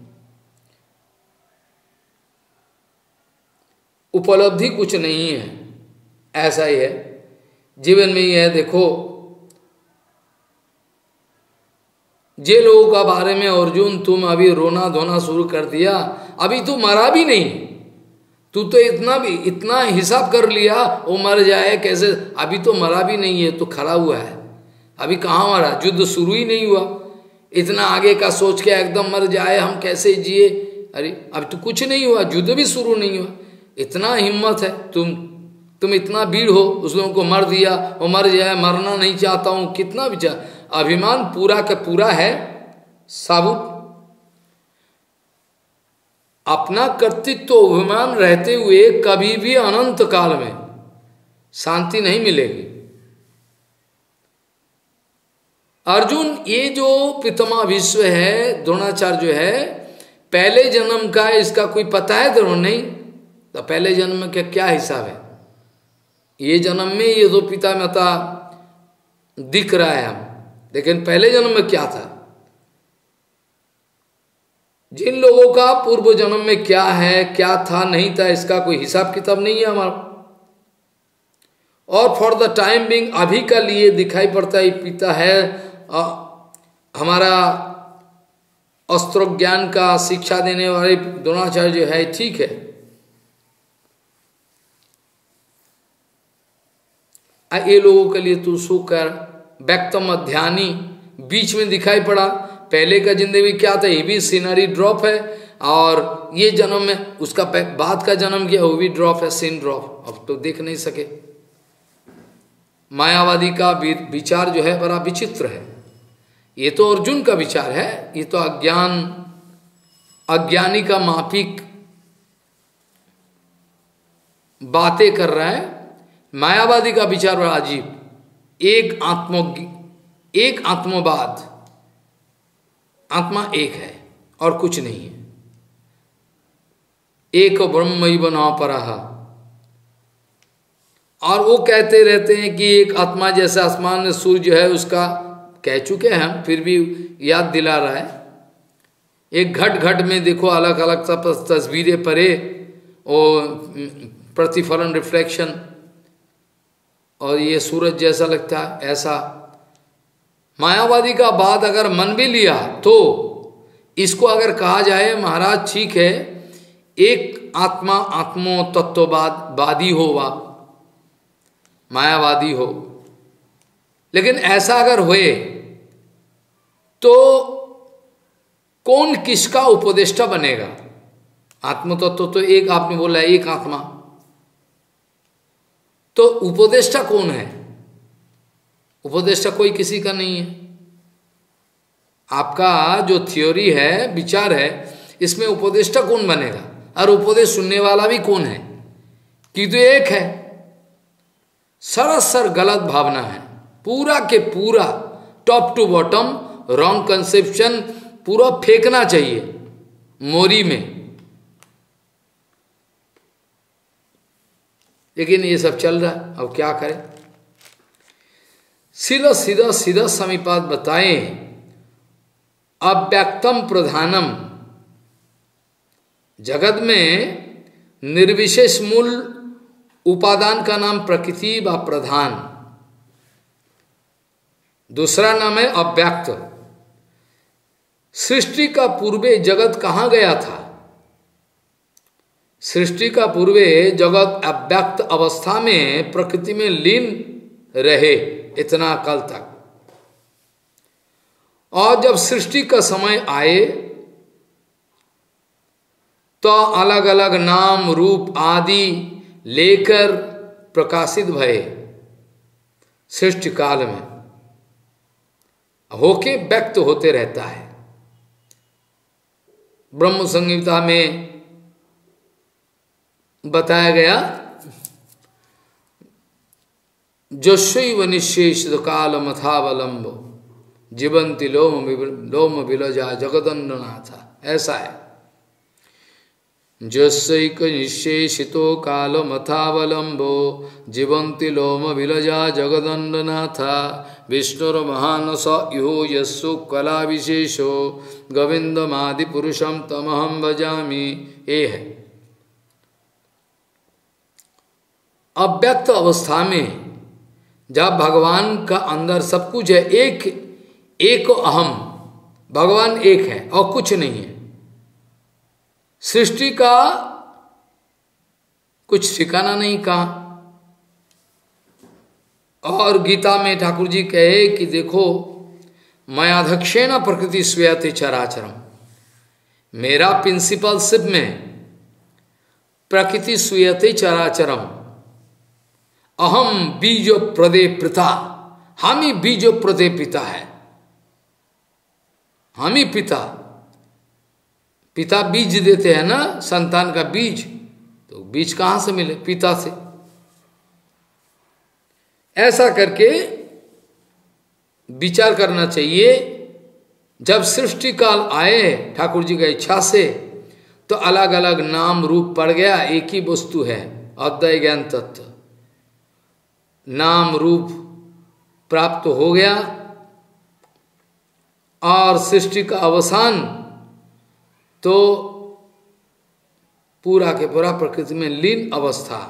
उपलब्धि कुछ नहीं है, ऐसा ही है जीवन में। ही है, देखो जे लोगों का बारे में अर्जुन तुम अभी रोना धोना शुरू कर दिया, अभी तो मरा भी नहीं। तू तो इतना भी इतना हिसाब कर लिया वो मर जाए कैसे, अभी तो मरा भी नहीं है, तो खड़ा हुआ है। अभी कहाँ मरा? युद्ध शुरू ही नहीं हुआ। इतना आगे का सोच के एकदम मर जाए, हम कैसे जिए? अरे अभी तो कुछ नहीं हुआ, युद्ध भी शुरू नहीं हुआ। इतना हिम्मत है तुम तुम इतना भीड़ हो, उस लोगों को मर दिया, वो मर जाए, मरना नहीं चाहता हूं, कितना विचार। अभिमान पूरा का पूरा है साबुत। अपना कर्तृत्व अभिमान रहते हुए कभी भी अनंत काल में शांति नहीं मिलेगी। अर्जुन, ये जो पितामह विश्व है, द्रोणाचार्य जो है, पहले जन्म का इसका कोई पता है द्रोण? नहीं। तो पहले जन्म का क्या हिसाब है? ये जन्म में ये दो पिता माता दिख रहा है हम, लेकिन पहले जन्म में क्या था? जिन लोगों का पूर्व जन्म में क्या है, क्या था, नहीं था, इसका कोई हिसाब किताब नहीं है हमारा। और फॉर द टाइम बिंग अभी का लिए दिखाई पड़ता है पिता है। आ, हमारा अस्त्र ज्ञान का शिक्षा देने वाले द्रोणाचार्य जो है, ठीक है। ये लोगों के लिए तू सुकर व्यक्तम अध्यानी बीच में दिखाई पड़ा। पहले का जिंदगी क्या था, ये भी सीनरी ड्रॉप है, और ये जन्म में उसका बाद का जन्म किया वो भी ड्रॉप है, सीन ड्रॉप। अब तो देख नहीं सके। मायावादी का विचार जो है बड़ा विचित्र है। ये तो अर्जुन का विचार है, ये तो अज्ञान अज्ञानी का माफिक बातें कर रहा है। मायावादी का विचार बड़ा अजीब। एक आत्म एक आत्मवाद, आत्मा एक है और कुछ नहीं है। एक ब्रह्मैव नापरः। और वो कहते रहते हैं कि एक आत्मा जैसा आसमान में सूर्य है, उसका कह चुके हैं हम, फिर भी याद दिला रहा है। एक घट घट में देखो अलग अलग सब तस्वीरें परे, और प्रतिफलन रिफ्लेक्शन, और ये सूरज जैसा लगता है, ऐसा। मायावादी का बात अगर मन भी लिया तो इसको अगर कहा जाए महाराज ठीक है, एक आत्मा आत्मो तत्ववाद वादी होवा, मायावादी हो। लेकिन ऐसा अगर हुए तो कौन किसका उपदेष्टा बनेगा? आत्मतत्व तो, तो एक आपने बोला एक आत्मा, तो उपदेष्टा कौन है? उपदेष्टा कोई किसी का नहीं है। आपका जो थ्योरी है, विचार है, इसमें उपदेष्टा कौन बनेगा और उपदेश सुनने वाला भी कौन है? कि तो एक है। सरासर गलत भावना है, पूरा के पूरा top to bottom wrong conception पूरा फेंकना चाहिए मोरी में। लेकिन ये सब चल रहा है, अब क्या करें? सीधा सीधा सीधा समीपात बताएं, अव्यक्तम प्रधानम, जगत में निर्विशेष मूल उपादान का नाम प्रकृति व प्रधान, दूसरा नाम है अव्यक्त। सृष्टि का पूर्वे जगत कहाँ गया था? सृष्टि का पूर्वे जगत अव्यक्त अवस्था में प्रकृति में लीन रहे इतना काल तक, और जब सृष्टि का समय आए तो अलग अलग नाम रूप आदि लेकर प्रकाशित भये सृष्टि काल में, होके व्यक्त होते रहता है। ब्रह्म संहिता में बताया गया, जस्व निशेषित काल मथावलंबो जीवंति लोम लोम विलजा जगदंडनाथ, ऐसा है। जस्यैक निशेषितो काल मथावलंबो जीवंति लोम विलजा जगदंडनाथ विष्णुर महानस इहो यस्सु कला विशेषो गोविंदमादि पुरुषम तमहम भजामि। ये है अव्यक्त अवस्था में, जब भगवान का अंदर सब कुछ है, एक एक अहम, भगवान एक है और कुछ नहीं है। सृष्टि का कुछ ठिकाना नहीं कहा। और गीता में ठाकुर जी कहे कि देखो, मयाध्यक्षेण प्रकृति स्वेयते चराचरम, मेरा प्रिंसिपलशिप में प्रकृति स्वेयते चराचरम, अहम बीजो प्रदे पिता, हम ही बीजो प्रदे पिता है, हम ही पिता। पिता बीज देते हैं ना, संतान का बीज, तो बीज कहां से मिले? पिता से। ऐसा करके विचार करना चाहिए। जब सृष्टि काल आए ठाकुर जी की इच्छा से, तो अलग अलग नाम रूप पड़ गया, एक ही वस्तु है अद्वैत ज्ञान तत्व। नाम रूप प्राप्त हो गया और सृष्टि का अवसान तो पूरा के पूरा प्रकृति में लीन अवस्था।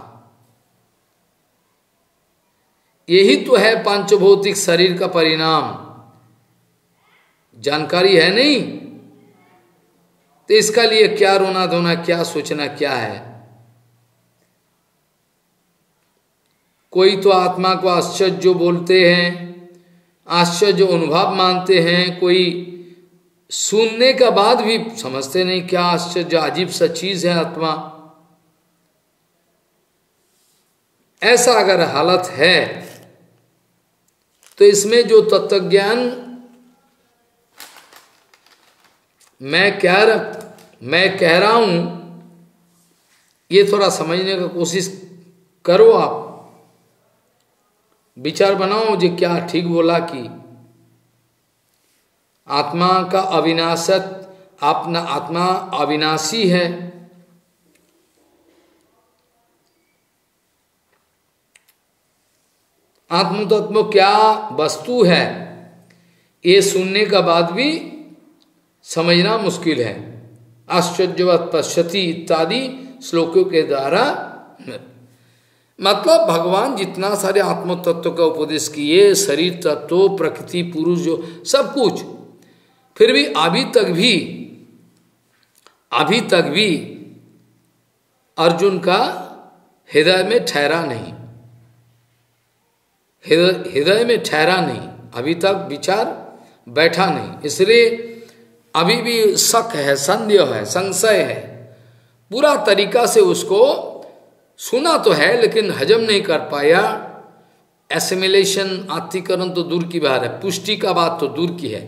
यही तो है पांचभौतिक शरीर का परिणाम। जानकारी है नहीं तो इसका लिए क्या रोना धोना, क्या सोचना, क्या है? कोई तो आत्मा को आश्चर्य बोलते हैं, आश्चर्य अनुभव मानते हैं, कोई सुनने का बाद भी समझते नहीं क्या आश्चर्य, अजीब सा चीज है आत्मा। ऐसा अगर हालत है तो इसमें जो तत्वज्ञान मैं कह रहा मैं कह रहा हूं, ये थोड़ा समझने का कोशिश करो। आप विचार बनाओ जो क्या ठीक बोला कि आत्मा का अविनाशत, अपना आत्मा अविनाशी है। आत्मतत्व क्या वस्तु है, ये सुनने का बाद भी समझना मुश्किल है। आश्चर्यवत पश्यति इत्यादि श्लोकों के द्वारा, मतलब भगवान जितना सारे आत्म तत्व का उपदेश किए, शरीर तत्व, प्रकृति, पुरुष, जो सब कुछ, फिर भी अभी तक भी अभी तक भी अर्जुन का हृदय में ठहरा नहीं। हृदय हृदय में ठहरा नहीं, अभी तक विचार बैठा नहीं, इसलिए अभी भी शक है, संदेह है, संशय है, पूरा तरीका से उसको सुना तो है लेकिन हजम नहीं कर पाया। एसिमिलेशन, आत्तीकरण तो दूर की बात है, पुष्टि का बात तो दूर की है।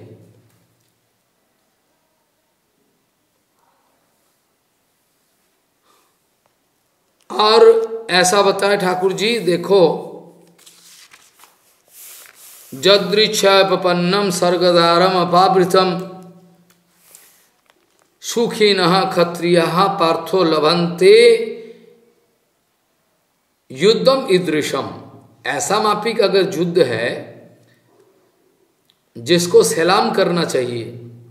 और ऐसा बताया ठाकुर जी, देखो जदृच्छापन्नम सर्गदारम अपावृतम सुखिनः क्षत्रियः पार्थो लभन्ते युद्धम ईदृशम। ऐसा मापिक अगर युद्ध है जिसको सलाम करना चाहिए,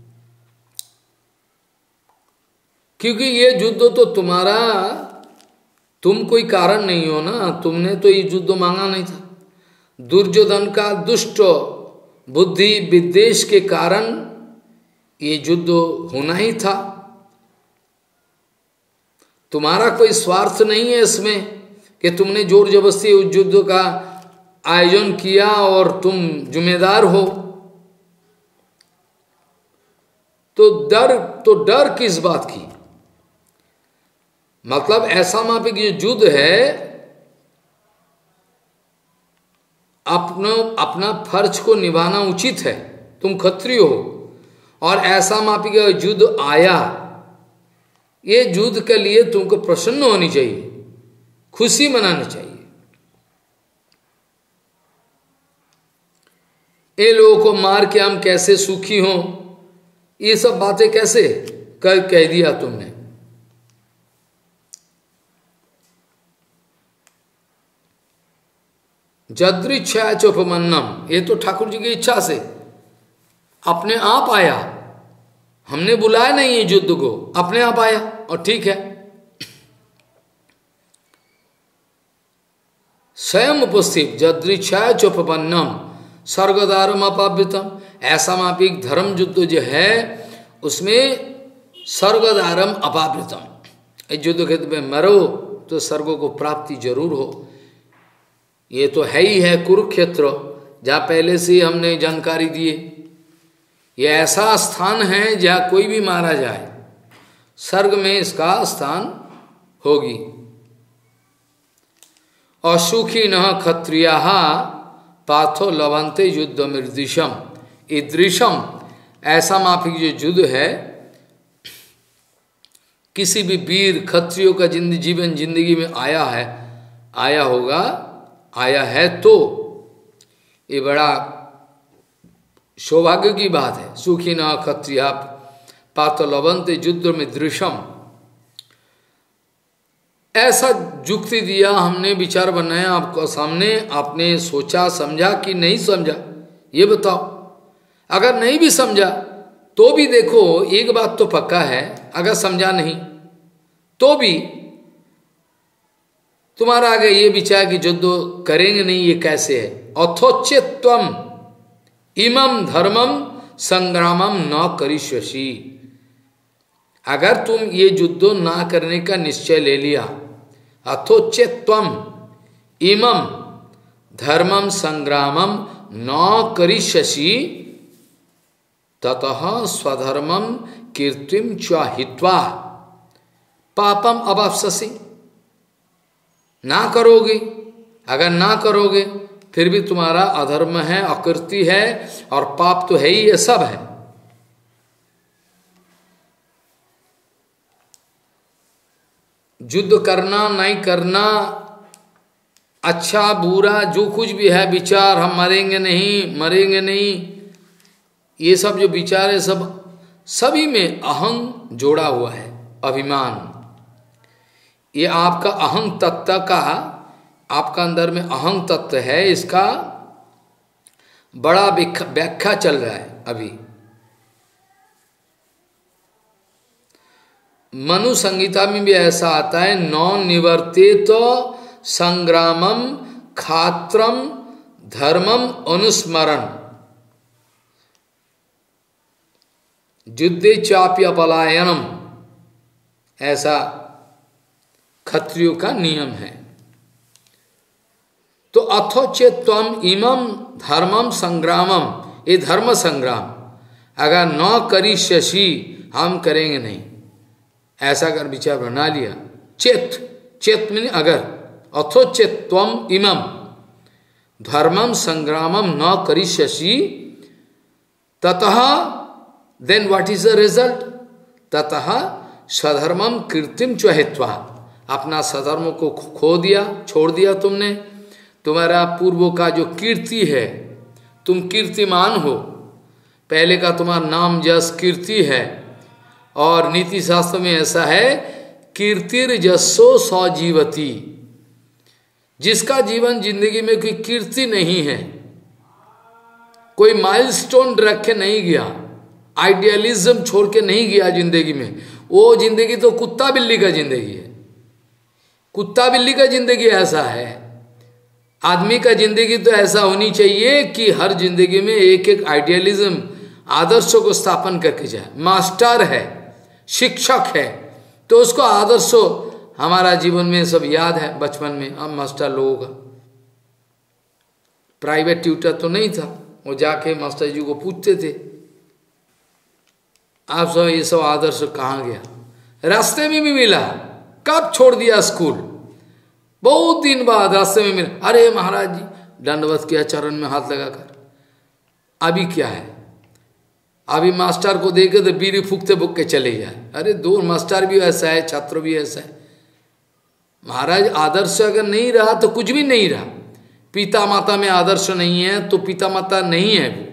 क्योंकि ये युद्ध तो तुम्हारा, तुम कोई कारण नहीं हो ना, तुमने तो ये युद्ध मांगा नहीं था। दुर्योधन का दुष्ट बुद्धि विद्वेष के कारण ये युद्ध होना ही था। तुम्हारा कोई स्वार्थ नहीं है इसमें कि तुमने जोर जबरदस्ती उस युद्ध का आयोजन किया और तुम जिम्मेदार हो। तो डर, तो डर किस बात की? मतलब ऐसा मापिक जो युद्ध है, अपना अपना फर्ज को निभाना उचित है, तुम क्षत्रिय हो, और ऐसा मापिक युद्ध आया, ये युद्ध के लिए तुमको प्रसन्न होनी चाहिए, खुशी मनानी चाहिए। ये लोगों को मार के हम कैसे सुखी हों, ये सब बातें कैसे कह कह दिया तुमने। जदृच्छा चोपमन्नम, ये तो ठाकुर जी की इच्छा से अपने आप आया, हमने बुलाया नहीं ये युद्ध को, अपने आप आया, और ठीक है स्वयं उपस्थित। जदृच्छा चोपमन्नम स्वर्गदारम अपावृतम, ऐसा मापिक धर्म युद्ध जो है उसमें स्वर्गदारम अपावृतम, इस युद्ध क्षेत्र में मरो तो स्वर्गों को प्राप्ति जरूर हो। ये तो है ही है कुरुक्षेत्र, जहाँ पहले से ही हमने जानकारी दिए, ये ऐसा स्थान है जहाँ कोई भी मारा जाए स्वर्ग में इसका स्थान होगी। असुखी न क्षत्रिया पार्थो लवंते युद्ध मृदृशम, ईदृशम ऐसा माफिक जो युद्ध है, किसी भी वीर क्षत्रियो का जिंद जीवन जिंदगी में आया है, आया होगा, आया है, तो ये बड़ा सौभाग्य की बात है। सुखी न क्षत्रिय पार्थो लवंते युद्ध में दृश्यम, ऐसा युक्ति दिया हमने, विचार बनाया आपको सामने, आपने सोचा समझा कि नहीं समझा ये बताओ। अगर नहीं भी समझा तो भी देखो एक बात तो पक्का है, अगर समझा नहीं तो भी तुम्हारा आगे ये विचार कि युद्ध करेंगे नहीं, ये कैसे है। अथोच्चेत्वम इमम धर्मम संग्रामम न करिष्यसि, अगर तुम ये युद्ध ना करने का निश्चय ले लिया, अथोच्चेत्वम इमम धर्मम संग्रामम न करिष्यसि ततः स्वधर्मम कीर्तिम च हित्वा पापम अवाप्स्यसि, ना करोगे, अगर ना करोगे फिर भी तुम्हारा अधर्म है, अकृति है और पाप तो है ही, ये सब है। युद्ध करना नहीं करना, अच्छा बुरा जो कुछ भी है विचार, हम मरेंगे नहीं मरेंगे नहीं, ये सब जो विचार है सब सभी में अहं जोड़ा हुआ है, अभिमान। ये आपका अहं तत्व का, आपका अंदर में अहं तत्व है, इसका बड़ा व्याख्या चल रहा है अभी। मनु संगीता में भी ऐसा आता है, नौ निवर्तित तो संग्रामम खात्रम धर्मम अनुस्मरण युद्धे चाप्य पलायनम, ऐसा क्षत्रियों का नियम है। तो अथो चेत त्वम इमम धर्मम संग्रामम, ये धर्म संग्राम अगर न करिष्यसि, हम करेंगे नहीं, ऐसा अगर विचार बना लिया। चेत, चेत में अगर, अथो चेत त्वम इमम धर्मम संग्रामम न करिष्यसि, ततः then what is the result? ततः सधर्मम कीर्तिम च्वहित्वा, अपना सधर्म को खो दिया, छोड़ दिया तुमने। तुम्हारा पूर्वों का जो कीर्ति है, तुम कीर्तिमान हो, पहले का तुम्हारा नाम जस कीर्ति है। और नीति शास्त्र में ऐसा है, कीर्तिर जसो सजीवती, जिसका जीवन जिंदगी में कोई कीर्ति नहीं है, कोई माइलस्टोन रख के नहीं गया, आइडियलिज्म छोड़ के नहीं गया जिंदगी में, वो जिंदगी तो कुत्ता बिल्ली का जिंदगी है। कुत्ता बिल्ली का जिंदगी ऐसा है। आदमी का जिंदगी तो ऐसा होनी चाहिए कि हर जिंदगी में एक एक आइडियलिज्म, आदर्शों को स्थापन करके जाए। मास्टर है, शिक्षक है, तो उसको आदर्शों, हमारा जीवन में सब याद है बचपन में, हम मास्टर लोगों का। प्राइवेट ट्यूटर तो नहीं था, वो जाके मास्टर जी को पूछते थे, आप सब ये सब आदर्श कहाँ गया? रास्ते में भी मिला, कब छोड़ दिया स्कूल, बहुत दिन बाद रास्ते में मिला, अरे महाराज जी दंडवत किया चरण में हाथ लगाकर। अभी क्या है, अभी मास्टर को देखे तो बीड़ी फूकते फूक के चले जाए। अरे दो मास्टर भी ऐसा है, छात्र भी ऐसा है। महाराज आदर्श अगर नहीं रहा तो कुछ भी नहीं रहा। पिता माता में आदर्श नहीं है तो पिता माता नहीं है, वो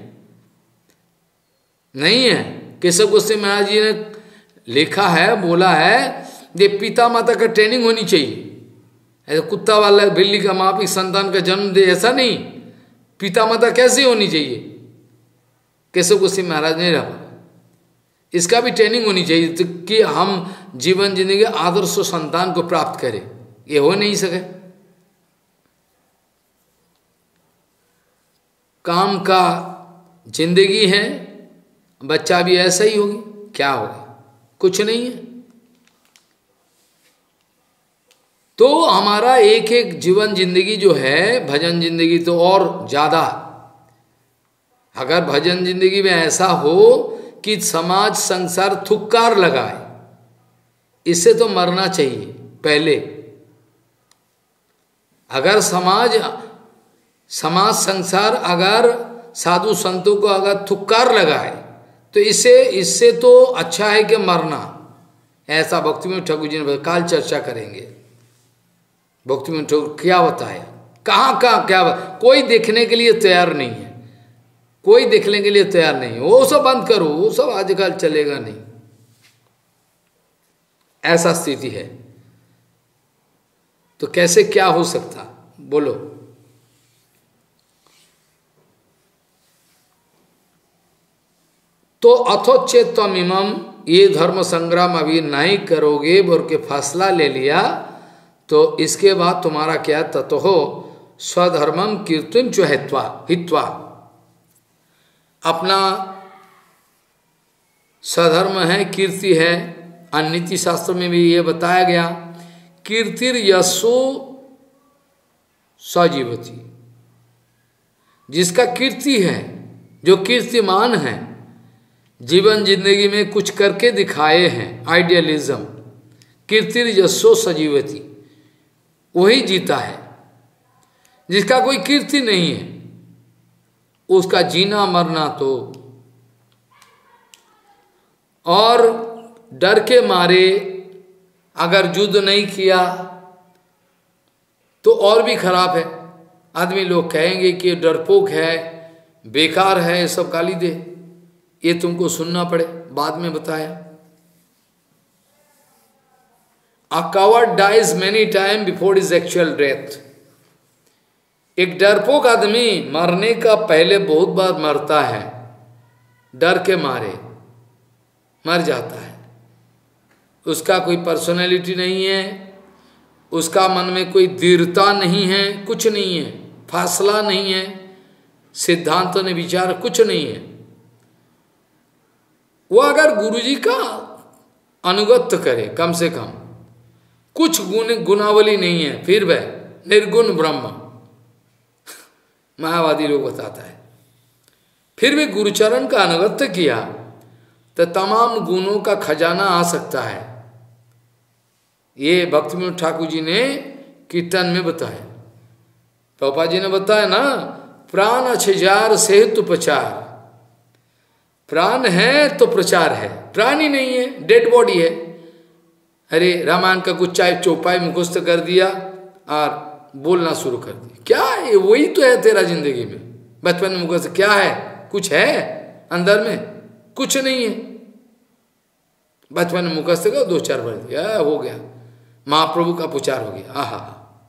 नहीं है। केशव गोस्वामी महाराज जी ने लिखा है, बोला है, ये पिता माता का ट्रेनिंग होनी चाहिए। ऐसा कुत्ता वाला बिल्ली का माँ भी संतान का जन्म दे, ऐसा नहीं। पिता माता कैसे होनी चाहिए, केशव गोस्वामी महाराज ने रहा। इसका भी ट्रेनिंग होनी चाहिए तो कि हम जीवन जिंदगी आदर्श संतान को प्राप्त करें, ये हो नहीं सके। काम का जिंदगी है, बच्चा भी ऐसा ही होगी, क्या होगा, कुछ नहीं है। तो हमारा एक एक जीवन जिंदगी जो है, भजन जिंदगी तो और ज्यादा। अगर भजन जिंदगी में ऐसा हो कि समाज संसार थुक्कार लगाए, इससे तो मरना चाहिए पहले। अगर समाज समाज संसार अगर साधु संतों को अगर थुक्कार लगाए तो इससे इससे तो अच्छा है कि मरना। ऐसा भक्तिविनोद ठाकुर जी ने काल चर्चा करेंगे। भक्तिविनोद ठाकुर क्या बताया, कहाँ कहाँ क्या बता, कोई देखने के लिए तैयार नहीं है, कोई देखने के लिए तैयार नहीं है। वो सब बंद करो, वो सब आजकल चलेगा नहीं, ऐसा स्थिति है। तो कैसे क्या हो सकता, बोलो। तो अथोच्चेत तम इमम, ये धर्म संग्राम अभी नहीं करोगे बोल के फैसला ले लिया, तो इसके बाद तुम्हारा क्या, ततो हो स्वधर्मम कीर्तिम च हित्वा हित्वा, अपना स्वधर्म है, कीर्ति है। नीति शास्त्र में भी ये बताया गया, कीर्तिर यशो सजीवती, जिसका कीर्ति है, जो कीर्तिमान है, जीवन जिंदगी में कुछ करके दिखाए हैं, आइडियलिज्म, कीर्तिर यशो सजीवती, वही जीता है। जिसका कोई कीर्ति नहीं है, उसका जीना मरना तो, और डर के मारे अगर युद्ध नहीं किया तो और भी खराब है। आदमी लोग कहेंगे कि डरपोक है, बेकार है, ये सब गाली दे, ये तुमको सुनना पड़े। बाद में बताया, A coward dies many times before his actual death. एक डरपोक आदमी मरने का पहले बहुत बार मरता है, डर के मारे मर जाता है। उसका कोई पर्सनैलिटी नहीं है, उसका मन में कोई दृढ़ता नहीं है, कुछ नहीं है, फासला नहीं है, सिद्धांत ने विचार कुछ नहीं है। वो अगर गुरुजी का अनुगत्य करे, कम से कम कुछ गुण गुणावली नहीं है, फिर वह निर्गुण ब्रह्म, मायावादी लोग बताता है। फिर भी गुरुचरण का अनुगत्य किया तो तमाम गुणों का खजाना आ सकता है। ये भक्तिविनोद ठाकुर जी ने कीर्तन में बताया। पापा जी ने बताया ना, प्राण अछजार सेतु प्रचार। प्राण है तो प्रचार है, प्राण ही नहीं है, डेड बॉडी है। अरे रामायण का कुछ चाय चौपाई मुखस्त कर दिया और बोलना शुरू कर दिया, क्या है वही तो है तेरा जिंदगी में। बचपन में मुखस्त क्या है, कुछ है अंदर में, कुछ नहीं है। बचपन में मुखस्त का दो चार बार दिया, हो गया, महाप्रभु का प्रचार हो गया। आहा,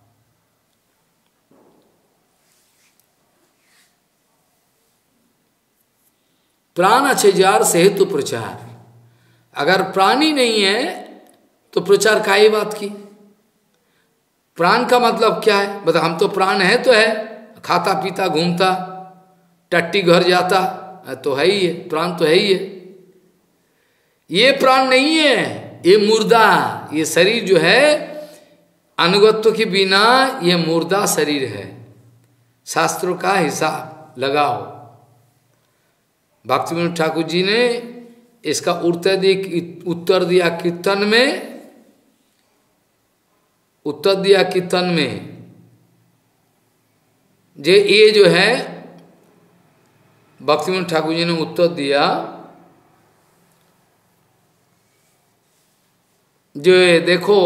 प्राण अछजार सेतु प्रचार। अगर प्राण ही नहीं है तो प्रचार का ही बात की। प्राण का मतलब क्या है, बता, हम तो प्राण है तो है, खाता पीता घूमता टट्टी घर जाता तो है ही है, प्राण तो है ही है। ये प्राण नहीं है, ये मुर्दा, ये शरीर जो है अनुगत्व के बिना ये मुर्दा शरीर है। शास्त्रों का हिसाब लगाओ। भक्तिविनोद ठाकुर जी ने इसका उत्तर दिया उत्तर दिया कीर्तन में, उत्तर दिया कीर्तन में जे ये जो है भक्तिविनोद ठाकुर जी ने उत्तर दिया, जो देखो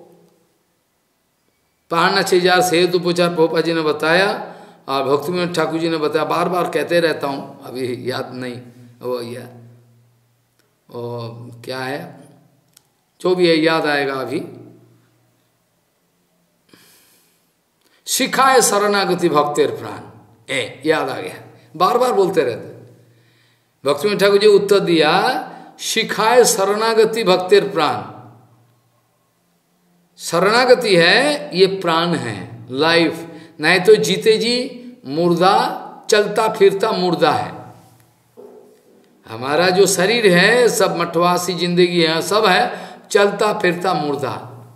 प्राण अछजार सेतु प्रचार प्रभुपाद जी ने बताया और भक्तिविनोद ठाकुर जी ने बताया। बार बार कहते रहता हूँ, अभी याद नहीं वो या और क्या है, जो भी है याद आएगा अभी। शिखाए शरणागति भक्तेर प्राण, ए याद आ गया, बार बार बोलते रहते। भक्तिविनोद ठाकुर जी उत्तर दिया, शिखाए शरणागति भक्तेर प्राण। शरणागति है ये प्राण है, लाइफ, नहीं तो जीते जी मुर्दा, चलता फिरता मुर्दा है। हमारा जो शरीर है सब मठवासी जिंदगी है, सब है चलता फिरता मुर्दा,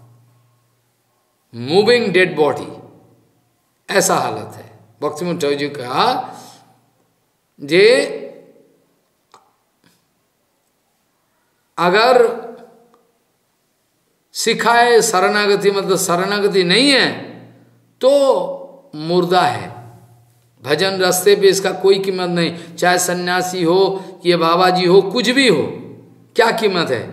मूविंग डेड बॉडी, ऐसा हालत है। भक्तिविनोद ठाकुर जी कहा जे अगर सिखाए शरणागति मतलब शरणागति नहीं है तो मुर्दा है। भजन रास्ते पे इसका कोई कीमत नहीं, चाहे सन्यासी हो ये बाबा जी हो, कुछ भी हो, क्या कीमत है।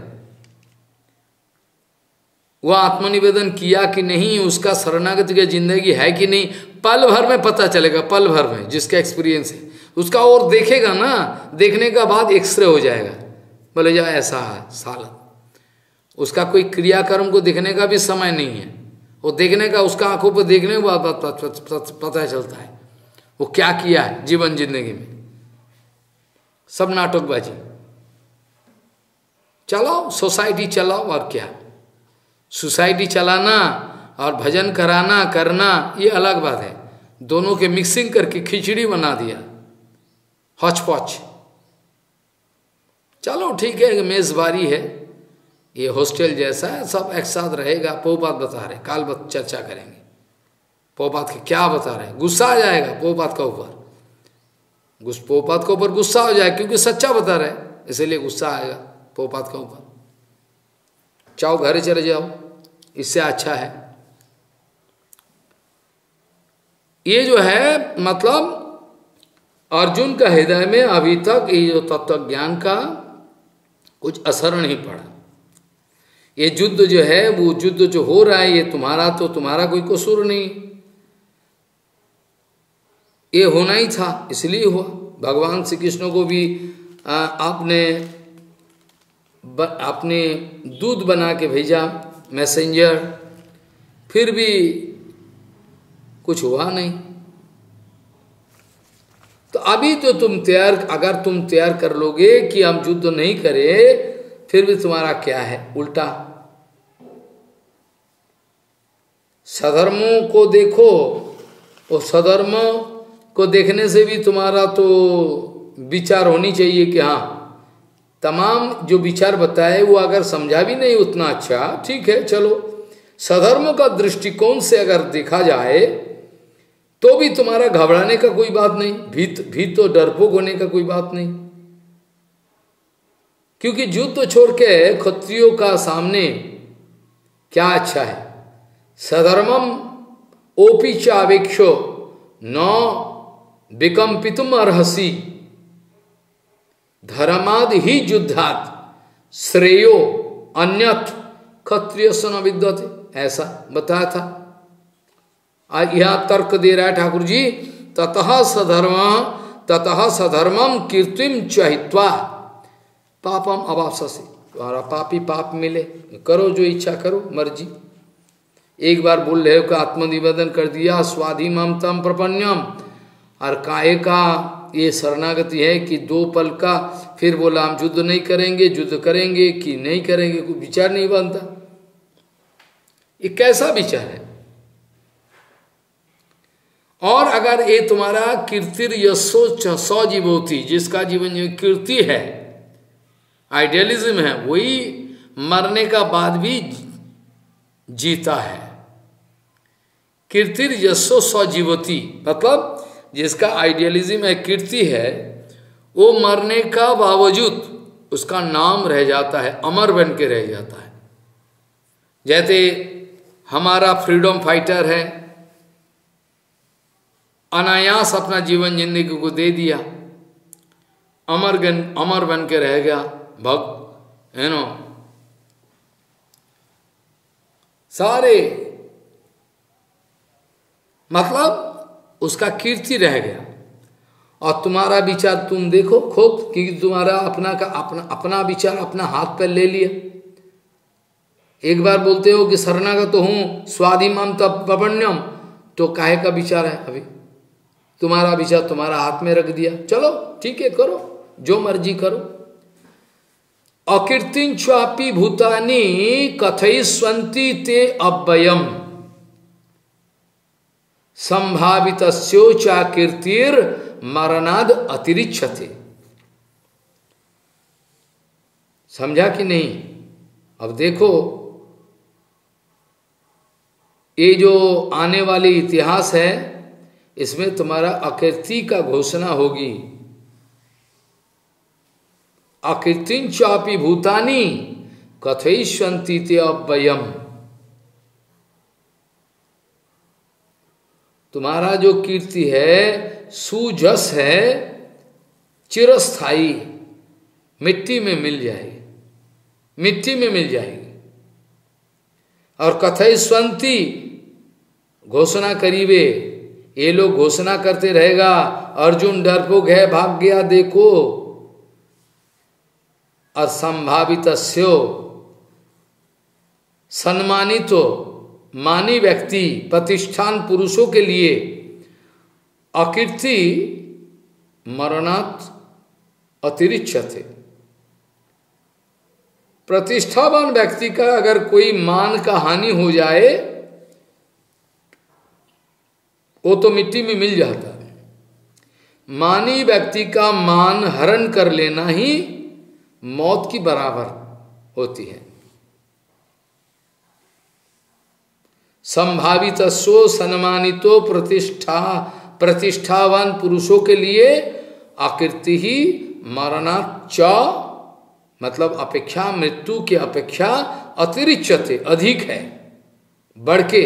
वह आत्मनिवेदन किया कि नहीं, उसका शरणागति की जिंदगी है कि नहीं, पल भर में पता चलेगा। पल भर में जिसका एक्सपीरियंस है उसका और देखेगा ना, देखने का बाद एक्सरे हो जाएगा, बोले जा ऐसा है साला। उसका कोई क्रियाकर्म को देखने का भी समय नहीं है, वो देखने का उसका आंखों पर देखने के बाद पता चलता है वो क्या किया है जीवन जिंदगी में। सब नाटकबाजी। चलाओ सोसाइटी चलाओ, और क्या सोसाइटी चलाना और भजन कराना करना ये अलग बात है। दोनों के मिक्सिंग करके खिचड़ी बना दिया, हौच पौच। चलो ठीक है, मेजबारी है, ये हॉस्टल जैसा है, सब एक साथ रहेगा। पोपात बता रहे, काल बत चर्चा करेंगे पोपात के क्या बता रहे हैं। गुस्सा आ जाएगा पोपात का ऊपर, पोपात के ऊपर गुस्सा हो जाएगा क्योंकि सच्चा बता रहे, इसलिए गुस्सा आएगा पोपात के ऊपर। चाहो घर चले जाओ, इससे अच्छा है। ये जो है मतलब अर्जुन का हृदय में अभी तक ये जो तत्व ज्ञान का कुछ असर नहीं पड़ा। ये युद्ध जो है वो युद्ध जो हो रहा है, ये तुम्हारा तो तुम्हारा कोई कसूर नहीं, ये होना ही था, इसलिए हुआ। भगवान श्री कृष्ण को भी आ, आपने ब, आपने दूध बना के भेजा, मैसेंजर, फिर भी कुछ हुआ नहीं। तो अभी तो तुम तैयार, अगर तुम तैयार कर लोगे कि हम युद्ध नहीं करें, फिर भी तुम्हारा क्या है उल्टा। सधर्मों को देखो, और सधर्म को देखने से भी तुम्हारा तो विचार होनी चाहिए कि हाँ तमाम जो विचार बताए वो अगर समझा भी नहीं उतना अच्छा, ठीक है चलो। सधर्म का दृष्टिकोण से अगर देखा जाए तो भी तुम्हारा घबराने का कोई बात नहीं, भीत भीत तो डरपोक होने का कोई बात नहीं, क्योंकि युद्ध तो छोड़ के क्षत्रियों का सामने क्या अच्छा है। सधर्मम ओपी चावेक्षो न विकम्पितुम अर्हसि धर्माद ही युद्धात श्रेयो अन्यथ क्षत्रिय न विद्यते, ऐसा बताया था। आज यह तर्क दे रहा है ठाकुर जी, ततः सधर्म ततः सधर्मम कीर्तिम चहित्वा पापम अवापसि, तुम्हारा पापी पाप मिले, करो जो इच्छा करो मर्जी। एक बार बोल रहे हो कि आत्मनिवेदन कर दिया, स्वाधि ममतम प्रपन्यम, और काहे का ये शरणागति है कि दो पल का, फिर बोला हम युद्ध नहीं करेंगे, युद्ध करेंगे कि नहीं करेंगे, कोई विचार नहीं बनता। ये कैसा विचार है? और अगर ये तुम्हारा कीर्तिर यशो सजीवोती, जिसका जीवन में कीर्ति है, आइडियलिज्म है, वही मरने का बाद भी जीता है। कीर्तिर यशो सजीवती मतलब जिसका आइडियलिज्म है, कीर्ति है, वो मरने का बावजूद उसका नाम रह जाता है, अमर बन के रह जाता है। जैसे हमारा फ्रीडम फाइटर है, अनायास अपना जीवन जिंदगी को दे दिया, अमर गन अमर बन के रह गया, भक्त है नो, सारे मतलब उसका कीर्ति रह गया। और तुम्हारा विचार तुम देखो खुद, क्योंकि तुम्हारा अपना का अपना अपना विचार अपना हाथ पर ले लिया। एक बार बोलते हो कि शरणागत तो हूं, स्वाधिमाम तब प्रपण्यम, तो काहे का विचार है? अभी तुम्हारा विचार तुम्हारा हाथ में रख दिया, चलो ठीक है, करो जो मर्जी करो। अकीर्तिं च्वापि भूतानि कथयिष्यन्ति ते अव्ययम् संभावितस्यो चा कीर्तिर मरणाद अतिरिच्यते। समझा कि नहीं? अब देखो ये जो आने वाली इतिहास है, इसमें तुम्हारा अकीर्ति का घोषणा होगी। अकीर्तिं चापि भूतानि कथयिष्यन्ति ते अव्ययम्। तुम्हारा जो कीर्ति है, सुजस है, चिरस्थाई, मिट्टी में मिल जाएगी, मिट्टी में मिल जाएगी। और कथयिष्यन्ति घोषणा करीबे, ये लोग घोषणा करते रहेगा, अर्जुन डरपोक है, भाग गया देखो। असंभावितस्यो सम्मानितो मानी व्यक्ति, प्रतिष्ठान पुरुषों के लिए अकीर्ति मरणात् अतिरिच्यते। प्रतिष्ठावान व्यक्ति का अगर कोई मान का हानि हो जाए, वो तो मिट्टी में मिल जाता है। मानी व्यक्ति का मान हरण कर लेना ही मौत की बराबर होती है। संभावितस्यो सम्मानितो प्रतिष्ठा प्रतिष्ठावान पुरुषों के लिए आकृति ही मरणाच्च मतलब अपेक्षा, मृत्यु की अपेक्षा अतिरिच्यते, अधिक है, बढ़ के।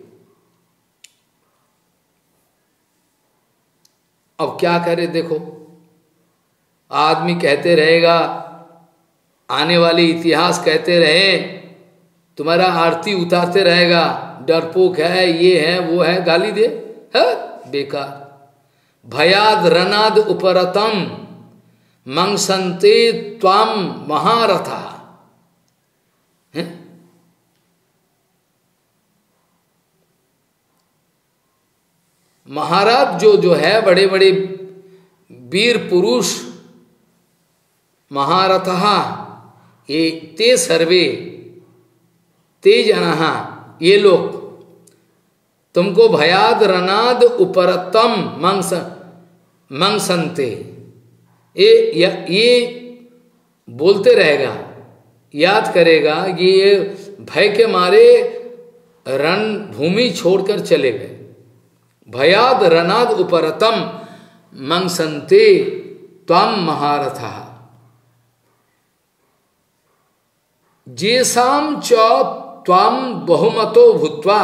अब क्या करे देखो, आदमी कहते रहेगा, आने वाले इतिहास कहते रहे, तुम्हारा आरती उतारते रहेगा, डरपोक है, ये है, वो है, गाली दे, है बेकार। भयाद रनाद उपरतम मंगसंते त्वाम महारथा, है? महाराज जो जो है, बड़े बड़े वीर पुरुष, महारथा, ये ते सर्वे ते जना, ये लोग तुमको भयाद रनाद उपरतम मंगस मंगसंते, ये ये बोलते रहेगा, याद करेगा कि ये भय के मारे रण भूमि छोड़कर चले गए, भयाद रनाद उपरतम मंसन्ते त्वं महारथा जेसाम च त्वं बहुमतो भूत्वा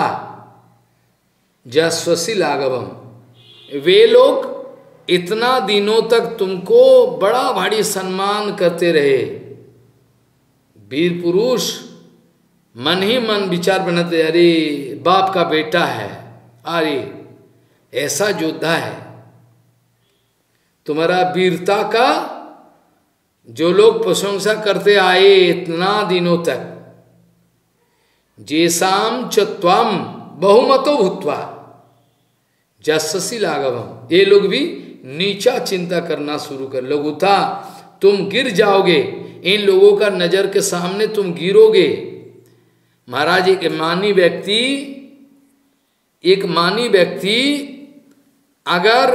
जस्वसी लाघवम। वे लोग इतना दिनों तक तुमको बड़ा भारी सम्मान करते रहे, वीर पुरुष मन ही मन विचार बनाते, अरे बाप का बेटा है, अरे ऐसा योद्धा है। तुम्हारा वीरता का जो लोग प्रशंसा करते आए इतना दिनों तक, जेसाम च त्वं बहुमतो भूत्वा जस्ससी लाघवम, ये लोग भी नीचा चिंता करना शुरू कर, लघुता, तुम गिर जाओगे, इन लोगों का नजर के सामने तुम गिरोगे। महाराज एक मानी व्यक्ति, एक मानी व्यक्ति अगर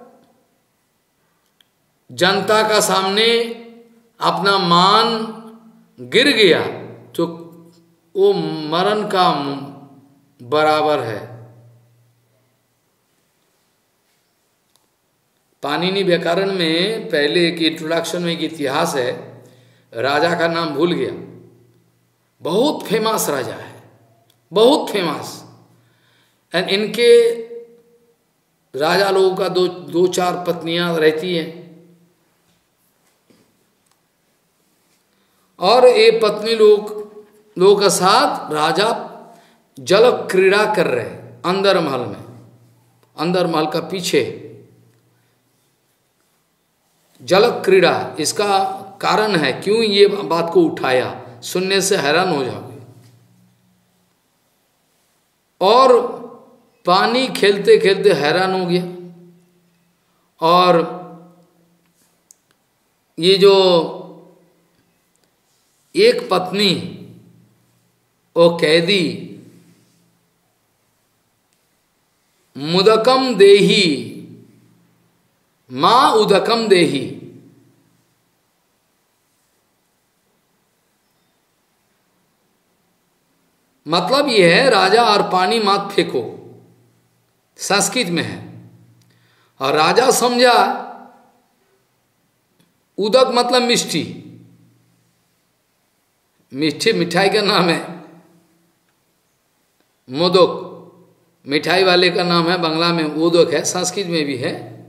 जनता का सामने अपना मान गिर गया तो वो मरण का बराबर है। पाणिनि व्याकरण में पहले एक इंट्रोडक्शन में एक इतिहास है, राजा का नाम भूल गया, बहुत फेमस राजा है, बहुत फेमस। एंड इनके राजा लोगों का दो दो चार पत्नियां रहती हैं, और ये पत्नी लोग लोगों के साथ राजा जल क्रीड़ा कर रहे हैं अंदर महल में, अंदर महल का पीछे जल क्रीड़ा। इसका कारण है क्यों ये बात को उठाया, सुनने से हैरान हो जाओगे। और पानी खेलते खेलते हैरान हो गया, और ये जो एक पत्नी ओ कैदी मुदकम देही मां उदकम देही, मतलब यह है राजा और पानी मत फेंको, संस्कृत में है। और राजा समझा उदक मतलब मिष्टी, मिष्टी मिठाई का नाम है मोदक, मिठाई वाले का नाम है बंगला में उदक है, संस्कृत में भी है।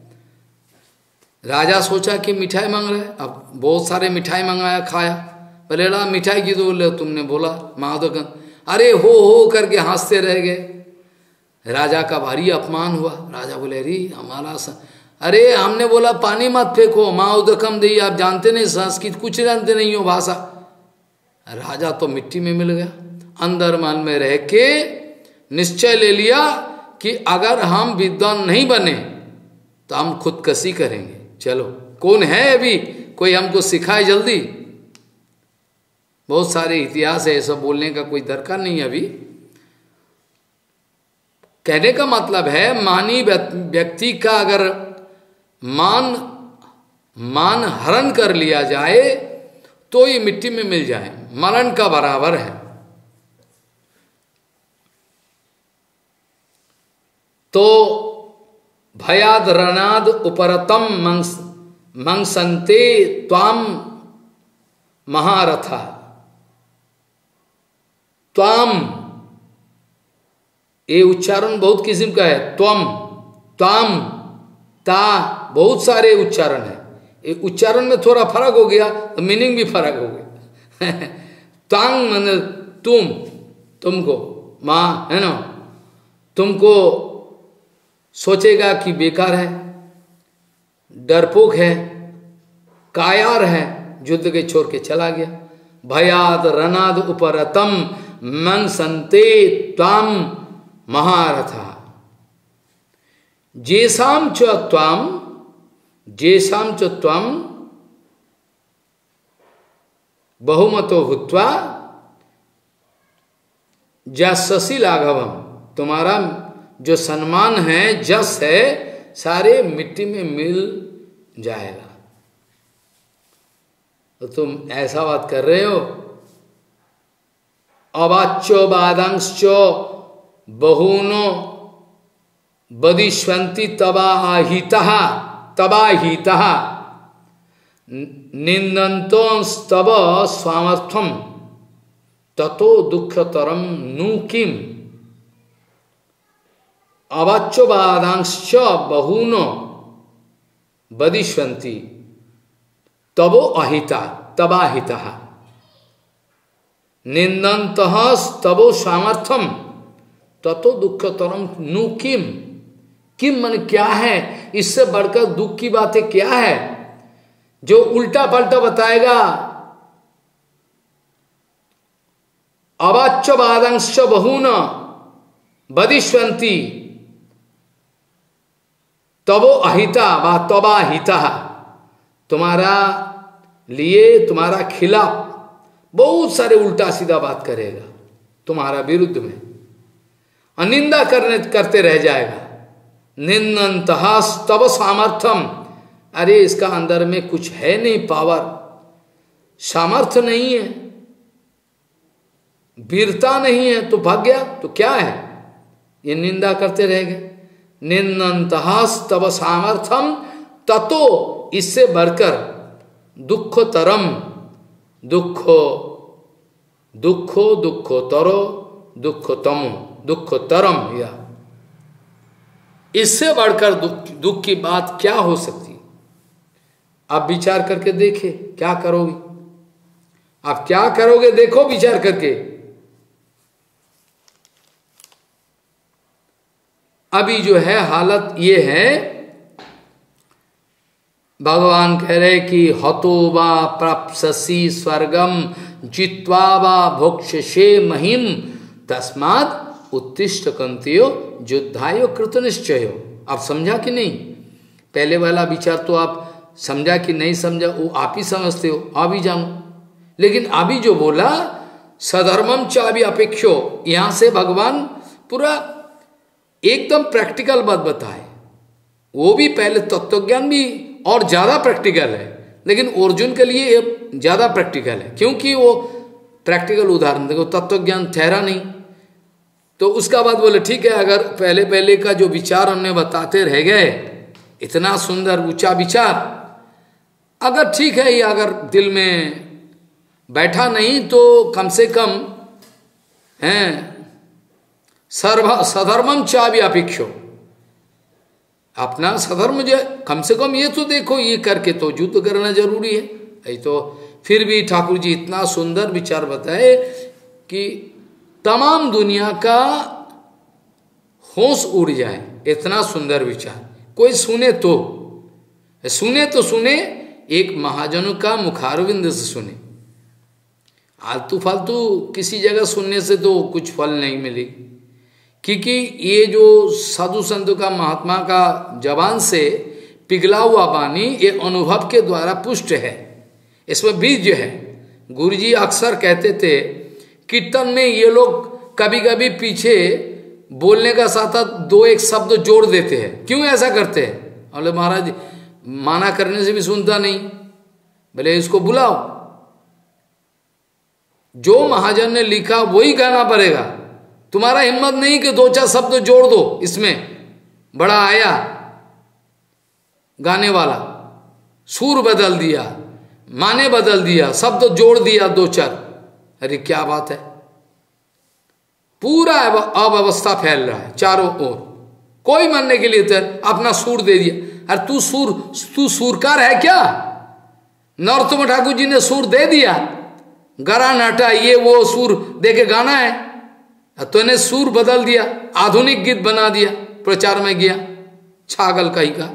राजा सोचा कि मिठाई मांग रहे, अब बहुत सारे मिठाई मंगाया, खाया, बोले ला मिठाई की तो बोले तुमने बोला महादक, अरे हो हो करके हंसते रह गए। राजा का भारी अपमान हुआ। राजा बोले अरे हमारा स... अरे हमने बोला पानी मत फेंको, माँ उदकम दी, आप जानते नहीं संस्कृत, कुछ जानते नहीं हो भाषा। राजा तो मिट्टी में मिल गया। अंदर मन में रह के निश्चय ले लिया कि अगर हम विद्वान नहीं बने तो हम खुदकशी करेंगे। चलो कौन है अभी कोई हमको सिखाए जल्दी। बहुत सारे इतिहास है, ये सब बोलने का कोई दरकार नहीं अभी। कहने का मतलब है मानी व्यक्ति का अगर मान मान हरण कर लिया जाए तो ये मिट्टी में मिल जाए, मरण का बराबर है। तो भयाद रनाद उपरतम मंस मंसन्ते त्वाम महारथा। त्वाम ये उच्चारण बहुत किस्म का है, त्वम त्वाम ता बहुत सारे उच्चारण है। ये उच्चारण में थोड़ा फर्क हो गया तो मीनिंग भी फर्क हो गया। तांग मतलब तुम, तुमको माँ है ना, तुमको सोचेगा कि बेकार है, डरपोक है, कायार है, युद्ध के छोड़ के चला गया। भयाद रनाद उपरतम मंसन्ते त्वाम महारथा। जेसाम च त्वाम जेसाम च त्वाम बहुमतो भूत्वा जस्ससी लाघवम। तुम्हारा जो सम्मान है, जस है, सारे मिट्टी में मिल जाएगा। तो तुम ऐसा बात कर रहे हो। अवाच्यो बादंश्चो बहुनो बदिष्वन्ति तबाहितः तबाहितः निंदन्तोस्तव स्वामर्थम ततो दुःखतरम नु किम अवाच्यवादांश्च बहूनो बदिष्वन्ति तबो अहिता तबाहितः निंदन्तः तबो सामर्थ्यम ततो दुःखतरम नु किम किम मन क्या है, इससे बढ़कर दुख की बातें क्या है जो उल्टा पलटा बताएगा। अवाच्यवादांश्च बहून बदिष्वन्ति तबो अहिता व तबाहिता, तुम्हारा लिए तुम्हारा खिलाफ बहुत सारे उल्टा सीधा बात करेगा तुम्हारा विरुद्ध में, अनिंदा करने करते रह जाएगा। निंदन्तः तव सामर्थ्यम, अरे इसका अंदर में कुछ है नहीं, पावर सामर्थ्य नहीं है, वीरता नहीं है, तो भाग गया तो क्या है, ये निंदा करते रहेंगे। निंदन्तः तव सामर्थ्यम ततो, इससे बढ़कर दुःखतरम, दुःखो दुःखो दुःखोतरो दुःखतमो दुःखतरम, या इससे बढ़कर दुख दुख की बात क्या हो सकती। आप विचार करके देखे क्या करोगे, आप क्या करोगे देखो विचार करके। अभी जो है हालत ये है, भगवान कह रहे कि हतो वा प्राप्स्यसि स्वर्गम जित्वा वा भोक्ष्यसे महिम तस्मात् उत्तिष्ठ कंतियो युद्धायो कृत निश्चयो। आप समझा कि नहीं, पहले वाला विचार तो आप समझा कि नहीं समझा वो आप ही समझते हो, अभी जानो। लेकिन अभी जो बोला सधर्मम चावि अपेक्षो, यहां से भगवान पूरा एकदम प्रैक्टिकल बात बताए। वो भी पहले तत्वज्ञान भी और ज्यादा प्रैक्टिकल है, लेकिन अर्जुन के लिए ये ज्यादा प्रैक्टिकल है, क्योंकि वो प्रैक्टिकल उदाहरण देखो, तत्वज्ञान ठहरा नहीं। तो उसका बाद बोले ठीक है, अगर पहले पहले का जो विचार हमने बताते रह गए, इतना सुंदर ऊंचा विचार, अगर ठीक है ये अगर दिल में बैठा नहीं तो कम से कम हैं सर्व सधर्मम चावि अपेक्षो, अपना सधर्म जो कम से कम ये तो देखो, ये करके तो युद्ध करना जरूरी है। यही तो फिर भी ठाकुर जी इतना सुंदर विचार बताए कि तमाम दुनिया का होश उड़ जाए, इतना सुंदर विचार। कोई सुने तो सुने तो सुने, एक महाजनों का मुखारविंद से सुने, आलतू फालतू किसी जगह सुनने से तो कुछ फल नहीं मिलेगी। क्योंकि ये जो साधु संतों का महात्मा का जबान से पिघला हुआ वाणी ये अनुभव के द्वारा पुष्ट है, इसमें बीज है। गुरुजी अक्सर कहते थे कीर्तन में ये लोग कभी कभी पीछे बोलने का साथ दो एक शब्द जोड़ देते हैं, क्यों ऐसा करते हैं? बोले महाराज माना करने से भी सुनता नहीं, बोले इसको बुलाओ, जो महाजन ने लिखा वही गाना पड़ेगा, तुम्हारा हिम्मत नहीं कि दो चार शब्द जोड़ दो, इसमें बड़ा आया गाने वाला, सुर बदल दिया, माने बदल दिया, शब्द जोड़ दिया दो चार, अरे क्या बात है। पूरा अव्यवस्था फैल रहा है चारों ओर, कोई मानने के लिए तैयार, अपना सुर दे दिया। अरे तू सुर तू सुरकार है क्या? नरोत्तम ठाकुर जी ने सुर दे दिया, गरा नाटा ये वो सुर दे के गाना है, तूने सुर बदल दिया, आधुनिक गीत बना दिया, प्रचार में गया छागल कहीं का।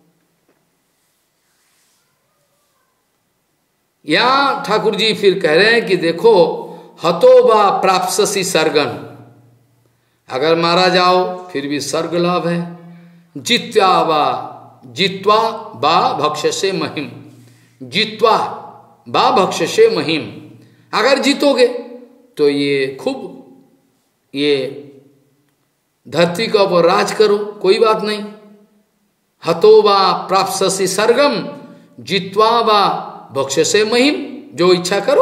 यहां ठाकुर जी फिर कह रहे हैं कि देखो हतो बा प्राप्स्यसि सर्गन, अगर मारा जाओ फिर भी सर्ग लाभ है। जित्वा बा जित्वा बा भक्ष्यसे महिम, जित्वा बा भक्ष्यसे महिम, अगर जीतोगे तो ये खूब ये धरती का ऊपर राज करो, कोई बात नहीं। हतो बा प्राप्स्यसि सर्गम जित्वा बा भक्ष्यसे महिम, जो इच्छा करो।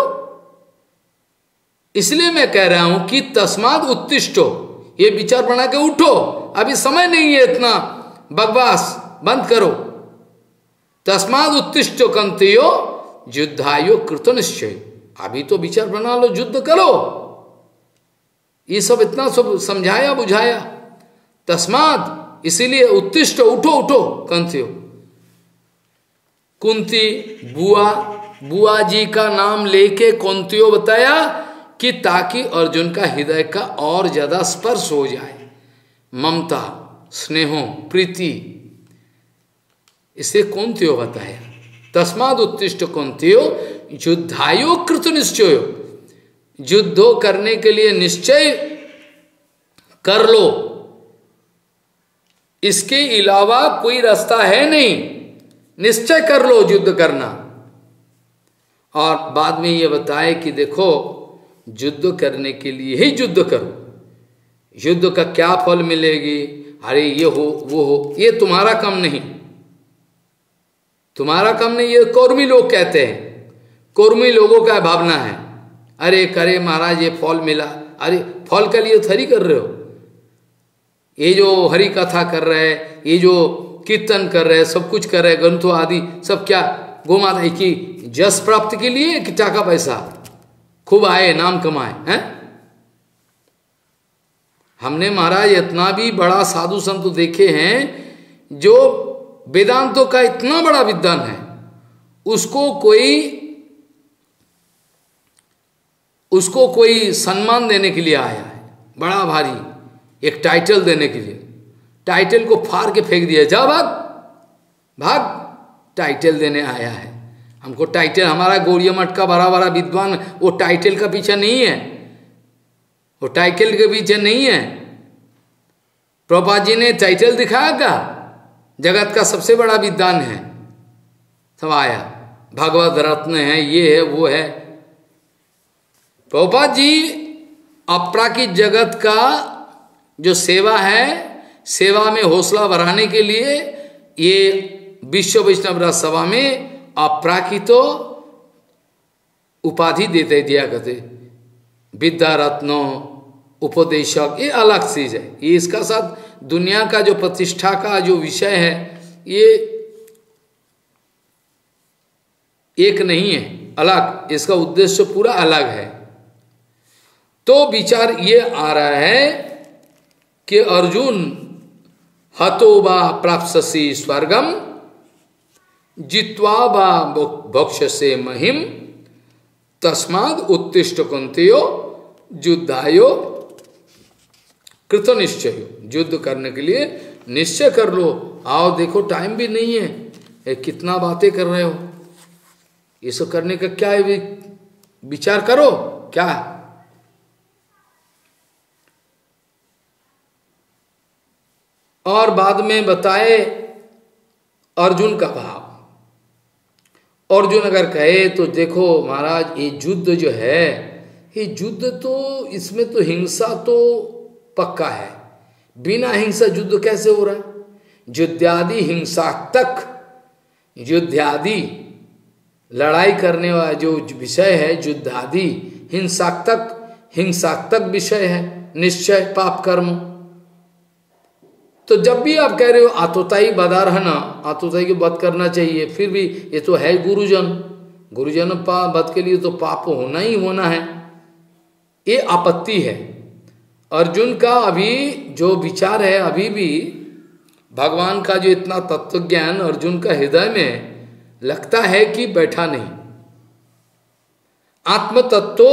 इसलिए मैं कह रहा हूं कि तस्माद उत्तिष्ठो, ये विचार बना के उठो अभी समय नहीं है इतना बकवास, बंद करो। तस्माद उत्तिष्ठ कंतियो युद्धायो कृत निश्चय, अभी तो विचार बना लो, युद्ध करो। ये सब इतना सब समझाया बुझाया। तस्माद, इसीलिए उत्तिष्ठ, उठो उठो कंतियो। कुंती बुआ बुआ जी का नाम लेके कुंतियो बताया कि ताकि अर्जुन का हृदय का और ज्यादा स्पर्श हो जाए, ममता, स्नेहो, प्रीति, इसे कुंतियो बताया। तस्माद उत्तिष्ठ कुंतियो युद्धायो कृत निश्चयो, युद्धो करने के लिए निश्चय कर लो, इसके अलावा कोई रास्ता है नहीं, निश्चय कर लो युद्ध करना। और बाद में ये बताए कि देखो युद्ध करने के लिए ही युद्ध करो, युद्ध का क्या फल मिलेगी, अरे ये हो वो हो, ये तुम्हारा काम नहीं, तुम्हारा काम नहीं, ये कौर्मी लोग कहते हैं, कौर्मी लोगों का भावना है। अरे करे महाराज ये फल मिला, अरे फल के लिए थरी कर रहे हो, ये जो हरि कथा कर रहे हैं, ये जो कीर्तन कर रहे हैं, सब कुछ कर रहे हैं, ग्रंथों आदि सब क्या गोमाता की जस प्राप्ति के लिए कि टाका पैसा खूब आए, नाम कमाए हैं। हमने महाराज इतना भी बड़ा साधु संत देखे हैं जो वेदांतों का इतना बड़ा विद्वान है, उसको कोई उसको कोई सम्मान देने के लिए आया है, बड़ा भारी, एक टाइटल देने के लिए, टाइटल को फाड़ के फेंक दिया, जा भाग भाग, टाइटल देने आया है हमको। टाइटल, हमारा गौड़िया मठ का बड़ा बड़ा विद्वान वो टाइटल का पीछे नहीं है, वो टाइटल के पीछे नहीं है। प्रभुपाद जी ने टाइटल दिखाया क्या, जगत का सबसे बड़ा विद्वान है, सब आया, भगवत रत्न है, ये है वो है। प्रभुपाद जी अपराकित जगत का जो सेवा है, सेवा में हौसला बढ़ाने के लिए ये विश्व वैष्णव राज सभा में अपराकितो उपाधि देते दिया करते, विद्या रत्नो, उपदेशक, ये अलग चीज है, ये इसका साथ दुनिया का जो प्रतिष्ठा का जो विषय है ये एक नहीं है, अलग, इसका उद्देश्य पूरा अलग है। तो विचार ये आ रहा है कि अर्जुन हतो बा प्राप्स्यसि स्वर्गम जित्वा बा भक्षसे महिम तस्माद उत्तिष्ठ कुंतियो युद्धायो कृत निश्चय, युद्ध करने के लिए निश्चय कर लो। आओ देखो टाइम भी नहीं है, ए, कितना बातें कर रहे हो, ये सब करने का क्या है, विचार करो क्या। और बाद में बताए अर्जुन का भाव। अर्जुन अगर कहे तो देखो महाराज ये युद्ध जो है, ये युद्ध तो इसमें तो हिंसा तो पक्का है, बिना हिंसा युद्ध कैसे हो रहा है। युद्धादि हिंसात्मक, युद्धादि लड़ाई करने वाला जो विषय है, युद्धादि हिंसात्मक हिंसात्मक विषय है, निश्चय पाप कर्म। तो जब भी आप कह रहे हो आतोताई बदार है ना, आतोताई की वध करना चाहिए, फिर भी ये तो है गुरुजन, गुरुजन पा वध के लिए तो पाप होना ही होना है, ये आपत्ति है। अर्जुन का अभी जो विचार है, अभी भी भगवान का जो इतना तत्व ज्ञान अर्जुन का हृदय में लगता है कि बैठा नहीं। आत्म तत्व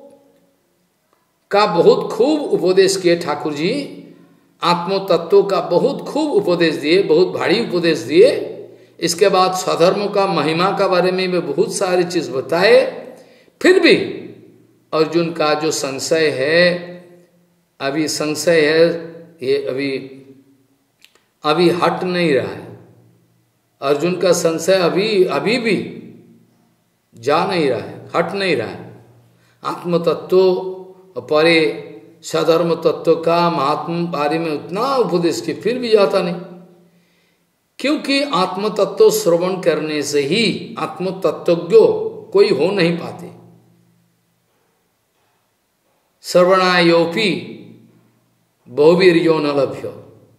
का बहुत खूब उपदेश किए ठाकुर जी, आत्म तत्व का बहुत खूब उपदेश दिए, बहुत भारी उपदेश दिए। इसके बाद स्वधर्म का महिमा का बारे में भी बहुत सारी चीज बताए। फिर भी अर्जुन का जो संशय है, अभी संशय है, ये अभी अभी हट नहीं रहा है। अर्जुन का संशय अभी अभी भी जा नहीं रहा है, हट नहीं रहा है। आत्म तत्व परे सधर्म तत्व का महात्म बारे में उतना उपदेश के फिर भी जाता नहीं, क्योंकि आत्म तत्व श्रवण करने से ही आत्म तत्वज्ञ कोई हो नहीं पाते। श्रवणायोपि बहुवीर्यो न लभ्यो,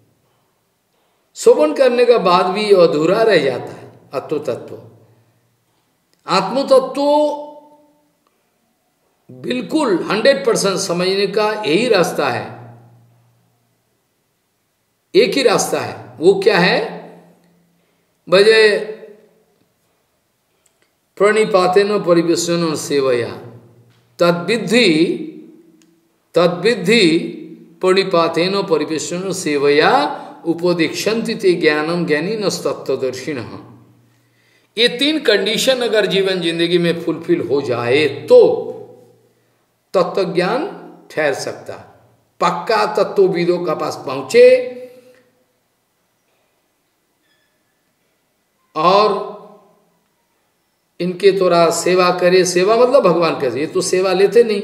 श्रवण करने का बाद भी अधूरा रह जाता है आत्म तत्व। आत्म तत्व बिल्कुल हंड्रेड परसेंट समझने का यही रास्ता है, एक ही रास्ता है। वो क्या है? बजे प्रणिपातेन परिवेशन सेवया तद्विद्धि तद्विद्धि प्रणिपातेन परिवेशन सेवया उपदीक्षन्ति ते ज्ञानम ज्ञानी न तत्वदर्शिन। ये तीन कंडीशन अगर जीवन जिंदगी में फुलफिल हो जाए तो तत्व ज्ञान ठहर सकता, पक्का तत्वविदों का पास पहुंचे और इनके थोड़ा सेवा करे। सेवा मतलब भगवान कैसे, ये तो सेवा लेते नहीं।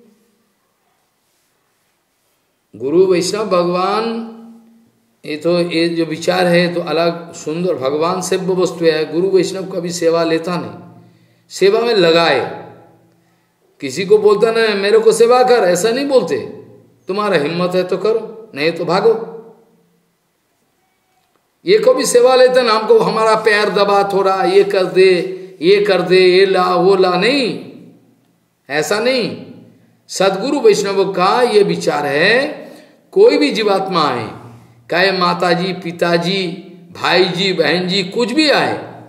गुरु वैष्णव भगवान, ये तो ये जो विचार है तो अलग सुंदर, भगवान सेव्य वस्तु है। गुरु वैष्णव कभी सेवा लेता नहीं, सेवा में लगाए। किसी को बोलता ना मेरे को सेवा कर, ऐसा नहीं बोलते। तुम्हारा हिम्मत है तो करो, नहीं तो भागो। ये कभी सेवा लेते ना, हमको हमारा पैर दबा थोड़ा, ये कर दे ये कर दे, ये ला वो ला, नहीं, ऐसा नहीं। सदगुरु वैष्णव का ये विचार है, कोई भी जीवात्मा आए, चाहे माता जी, पिताजी, भाई जी, बहन जी, कुछ भी आए,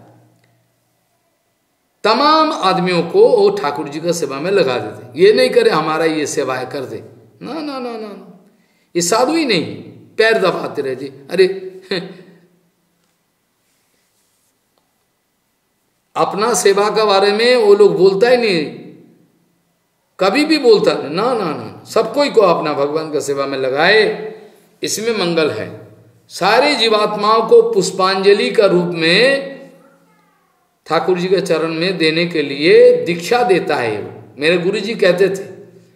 तमाम आदमियों को वो ठाकुर जी का सेवा में लगा देते। ये नहीं करे हमारा ये सेवाएं कर दे, ना ना ना ना ना, ये साधु ही नहीं, पैर दबाते रहते। अरे अपना सेवा के बारे में वो लोग बोलता ही नहीं, कभी भी बोलता नहीं, ना ना ना। सब कोई को अपना भगवान का सेवा में लगाए, इसमें मंगल है। सारे जीवात्माओं को पुष्पांजलि का रूप में ठाकुर जी के चरण में देने के लिए दीक्षा देता है। मेरे गुरु जी कहते थे,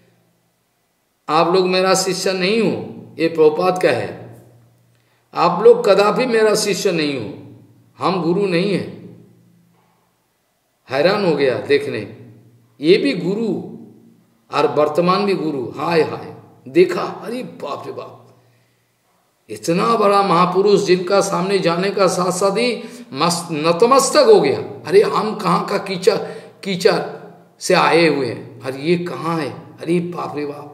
आप लोग मेरा शिष्य नहीं हो, ये प्रभुपाद का है, आप लोग कदापि मेरा शिष्य नहीं हो, हम गुरु नहीं है। हैरान हो गया देखने, ये भी गुरु और वर्तमान भी गुरु, हाय हाय, देखा, अरे बाप रे बाप, इतना बड़ा महापुरुष जिनका सामने जाने का साथ साथ ही मस्त नतमस्तक हो गया। अरे हम कहाँ का कीचड़ कीचड़ से आए हुए हैं, अरे ये कहाँ है, अरे बाप रे बाप।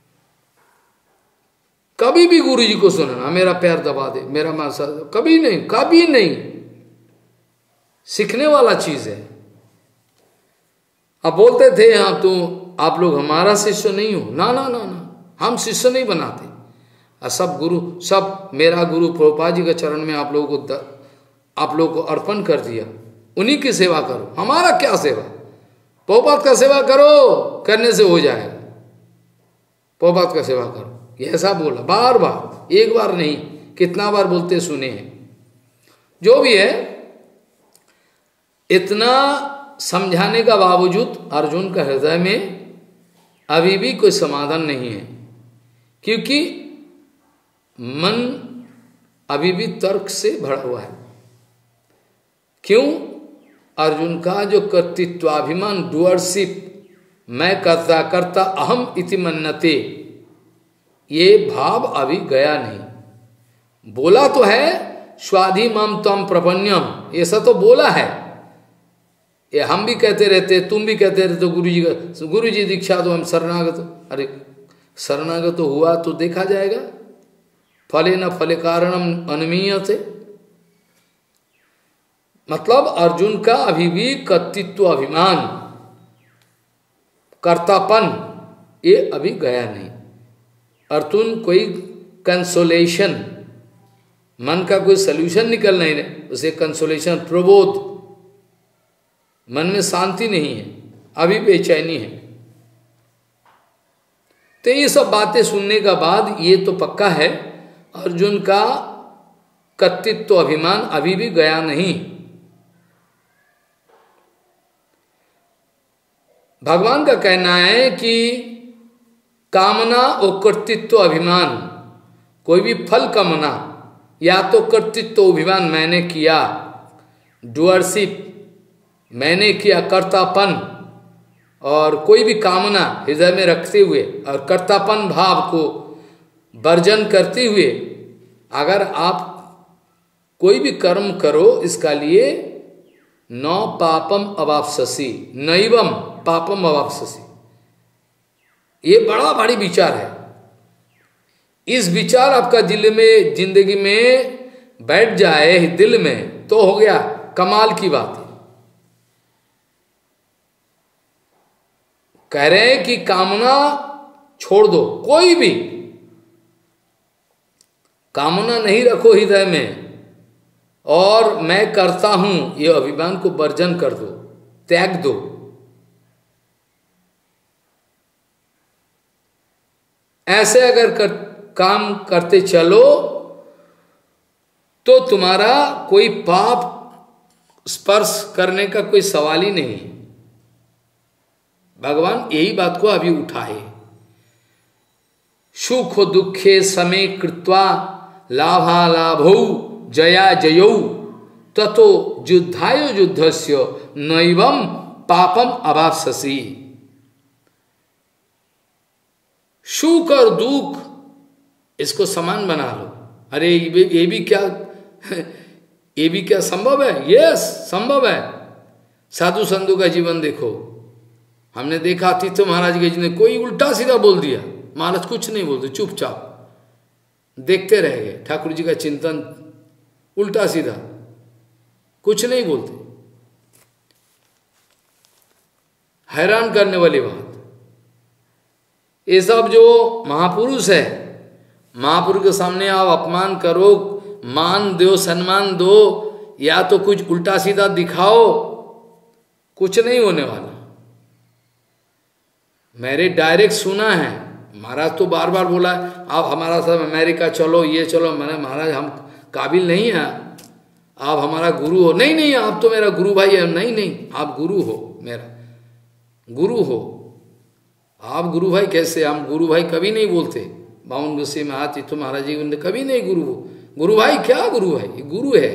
कभी भी गुरु जी को सुनना, मेरा पैर दबा दे, मेरा मासा, कभी नहीं, कभी नहीं। सीखने वाला चीज है। अब बोलते थे हाँ तो आप लोग हमारा शिष्य नहीं हो, ना ना ना ना, हम शिष्य नहीं बनाते। और सब गुरु, सब मेरा गुरु प्रभुपाद जी के चरण में आप लोगों को आप लोगों को अर्पण कर दिया, उन्हीं की सेवा करो, हमारा क्या सेवा, प्रभुपाद का सेवा करो, करने से हो जाएगा, प्रभुपाद का सेवा करो, ये ऐसा बोला बार बार, एक बार नहीं, कितना बार बोलते सुने हैं। जो भी है, इतना समझाने का बावजूद अर्जुन का हृदय में अभी भी कोई समाधान नहीं है, क्योंकि मन अभी भी तर्क से भरा हुआ है। क्यों? अर्जुन का जो कर्तृत्वाभिमान, डुअरशिप, मैं करता करता अहम इति मन्नते, ये भाव अभी गया नहीं। बोला तो है स्वाधि मम तम प्रपन्यम, ऐसा तो बोला है, ये हम भी कहते रहते, तुम भी कहते रहते, गुरु जी का, गुरु जी दीक्षा दो, हम शरणागत। अरे शरणागत तो हुआ तो देखा जाएगा, फले न फले कारणम अनमीयते। मतलब अर्जुन का अभी भी कर्तृत्व अभिमान, कर्तापन, ये अभी गया नहीं। अर्जुन कोई कंसोलेशन, मन का कोई सल्यूशन निकल नहीं रहे, उसे कंसोलेशन, प्रबोध, मन में शांति नहीं है, अभी बेचैनी है। तो ये सब बातें सुनने का बाद ये तो पक्का है, अर्जुन का कर्तृत्व अभिमान अभी भी गया नहीं। भगवान का कहना है कि कामना और कर्तृत्व अभिमान, कोई भी फल कामना या तो कर्तृत्व अभिमान मैंने किया, डुअरशिप मैंने किया, कर्तापन, और कोई भी कामना हृदय में रखते हुए और कर्तापन भाव को वर्जन करते हुए अगर आप कोई भी कर्म करो इसका लिए न पापम अवाप्स्यसि नैवम पापम अवाप्स्यसि, ये बड़ा भारी विचार है। इस विचार आपका दिल में, जिंदगी में बैठ जाए दिल में, तो हो गया कमाल की बात है। कह रहे हैं कि कामना छोड़ दो, कोई भी कामना नहीं रखो हृदय में, और मैं करता हूं ये अभिमान को वर्जन कर दो, त्याग दो। ऐसे अगर कर, काम करते चलो तो तुम्हारा कोई पाप स्पर्श करने का कोई सवाल ही नहीं। भगवान यही बात को अभी उठाए। सुख दुखे समे कृत्वा लाभा लाभौ जया जयौ ततो युद्धाय युद्धस्य नैवम पापम अवाप्स्यसि। सुख और दुख इसको समान बना लो। अरे ये भी क्या ये भी क्या संभव है? यस संभव है। साधु संतों का जीवन देखो, हमने देखा तीर्थ महाराज के जी ने कोई उल्टा सीधा बोल दिया, महाराज कुछ नहीं बोलते, चुपचाप देखते रह गए। ठाकुर जी का चिंतन उल्टा सीधा, कुछ नहीं बोलते। हैरान करने वाली बात। ये सब जो महापुरुष है, महापुरुष के सामने आप अपमान करो, मान दो, सम्मान दो, या तो कुछ उल्टा सीधा दिखाओ, कुछ नहीं होने वाला। मैंने डायरेक्ट सुना है, महाराज तो बार बार बोला आप हमारा सब अमेरिका चलो, ये चलो। मैंने महाराज हम काबिल नहीं हैं, आप हमारा गुरु हो। नहीं नहीं आप तो मेरा गुरु भाई है। नहीं नहीं आप गुरु हो, मेरा गुरु हो। आप गुरु भाई कैसे? हम गुरु भाई कभी नहीं बोलते। बावन गुस्से में आती तो महाराज जी ने कभी नहीं गुरु हो। गुरु भाई क्या गुरु भाई? ये गुरु है।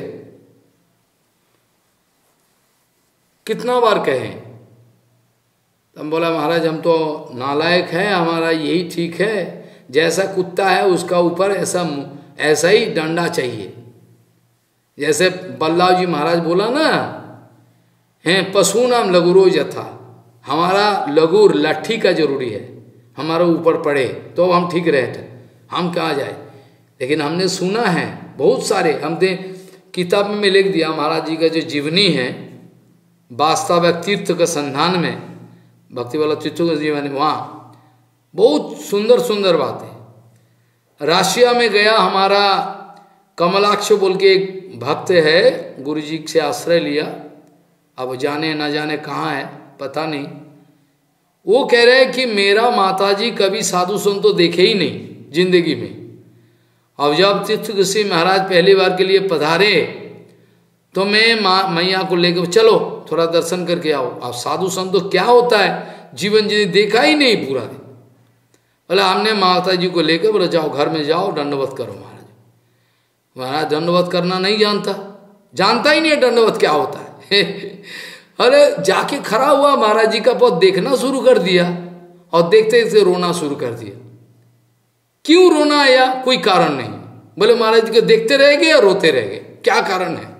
कितना बार कहें? हम बोला महाराज हम तो नालायक हैं, हमारा यही ठीक है। जैसा कुत्ता है उसका ऊपर ऐसा ऐसा ही डंडा चाहिए। जैसे बल्लाव जी महाराज बोला ना, हैं पशु नाम लगुरो यथा, हमारा लगुर लाठी का जरूरी है, हमारा ऊपर पड़े तो हम ठीक रहते, हम कहाँ जाए। लेकिन हमने सुना है बहुत सारे, हमने किताब में लिख दिया महाराज जी का जो जीवनी है वास्तविक तीर्थ के संधान में, भक्ति वाला तीर्थ का जीवन, वहाँ बहुत सुंदर सुंदर बात है। राशिया में गया हमारा कमलाक्ष बोल के एक भक्त है, गुरु जी से आश्रय लिया, अब जाने ना जाने कहाँ है पता नहीं। वो कह रहे हैं कि मेरा माताजी कभी साधु संत तो देखे ही नहीं जिंदगी में। अब जब तीर्थ ऋषि महाराज पहली बार के लिए पधारे तो मैं माँ मैया को लेकर चलो थोड़ा दर्शन करके आओ। अब साधु संत तो क्या होता है, जीवन जी देखा ही नहीं पूरा दिन। बोले हमने माता जी को लेकर बोले जाओ घर में जाओ दंडवत करो। महाराज महाराज दंडवत करना नहीं जानता, जानता ही नहीं है दंडवत क्या होता है। अरे जाके खड़ा हुआ महाराज जी का पद देखना शुरू कर दिया और देखते देखते रोना शुरू कर दिया। क्यों रोना आया? कोई कारण नहीं। बोले महाराज जी को देखते रह गए या रोते रह गए, क्या कारण है?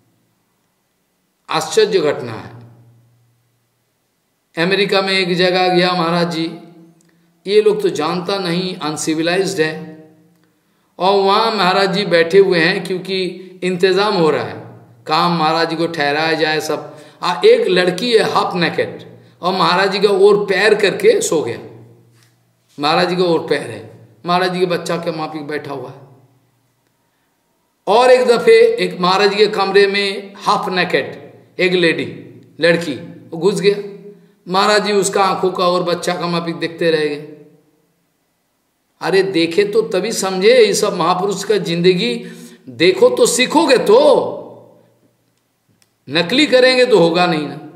आश्चर्य घटना है। अमेरिका में एक जगह गया महाराज जी, ये लोग तो जानता नहीं, अनसिविलाइज्ड है, और वहाँ महाराज जी बैठे हुए हैं क्योंकि इंतजाम हो रहा है, काम महाराज जी को ठहराया जाए सब। आ एक लड़की है हाफ नेकेट और महाराज जी का ओर पैर करके सो गया। महाराज जी का ओर पैर है, महाराज जी के बच्चा के माफी बैठा हुआ है। और एक दफे एक महाराज जी के कमरे में हाफ नेकेट एक लेडी लड़की वो घुस गया। महाराज जी उसका आंखों का और बच्चा का माफी देखते रह गए। अरे देखे तो तभी समझे, ये सब महापुरुष का जिंदगी देखो तो सीखोगे, तो नकली करेंगे तो होगा नहीं ना।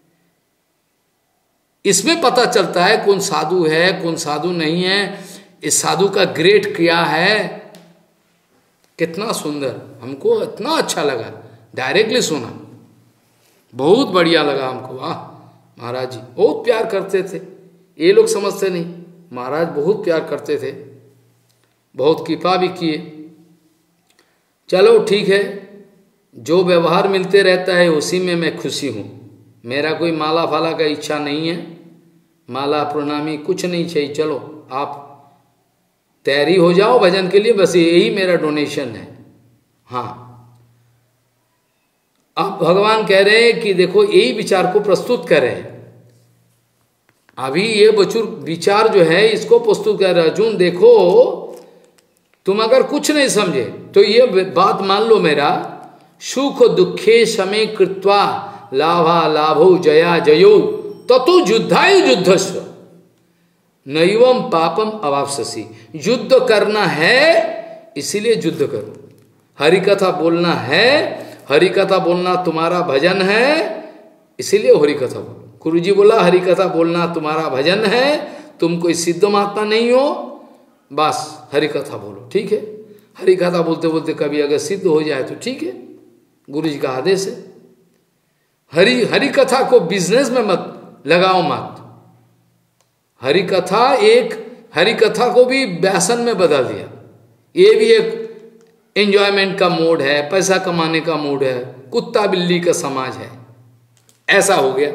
इसमें पता चलता है कौन साधु है कौन साधु नहीं है, इस साधु का ग्रेड क्या है। कितना सुंदर, हमको इतना अच्छा लगा, डायरेक्टली सुना, बहुत बढ़िया लगा हमको। वाह महाराज जी बहुत प्यार करते थे, ये लोग समझते नहीं, महाराज बहुत प्यार करते थे, बहुत कृपा भी किए। चलो ठीक है, जो व्यवहार मिलते रहता है उसी में मैं खुशी हूँ। मेरा कोई माला फाला का इच्छा नहीं है, माला प्रणामी कुछ नहीं चाहिए। चलो आप तैयारी हो जाओ भजन के लिए, बस यही मेरा डोनेशन है। हाँ, अब भगवान कह रहे हैं कि देखो यही विचार को प्रस्तुत कर रहे हैं। अभी ये बचुर विचार जो है इसको प्रस्तुत कर रहे हैं। अर्जुन देखो, तुम अगर कुछ नहीं समझे तो ये बात मान लो मेरा, सुख दुखे समय कृत्वा लाभा लाभो जया जयो ततो युद्धाय युद्धस्व नैवम पापम अवाप्स्यसि। युद्ध करना है इसीलिए युद्ध करो, हरि कथा बोलना है, हरि कथा बोलना तुम्हारा भजन है इसीलिए हरि कथा बोलो। गुरु जी बोला हरि कथा बोलना तुम्हारा भजन है, तुम कोई सिद्ध महात्मा नहीं हो, बस हरि कथा बोलो। ठीक है, हरि कथा बोलते बोलते कभी अगर सिद्ध हो जाए तो ठीक है, गुरु जी का आदेश है। हरि हरि कथा को बिजनेस में मत लगाओ मत। हरि कथा एक हरि कथा को भी व्यसन में बदल दिया। ये भी एक एंजॉयमेंट का मोड है, पैसा कमाने का मोड है, कुत्ता बिल्ली का समाज है, ऐसा हो गया।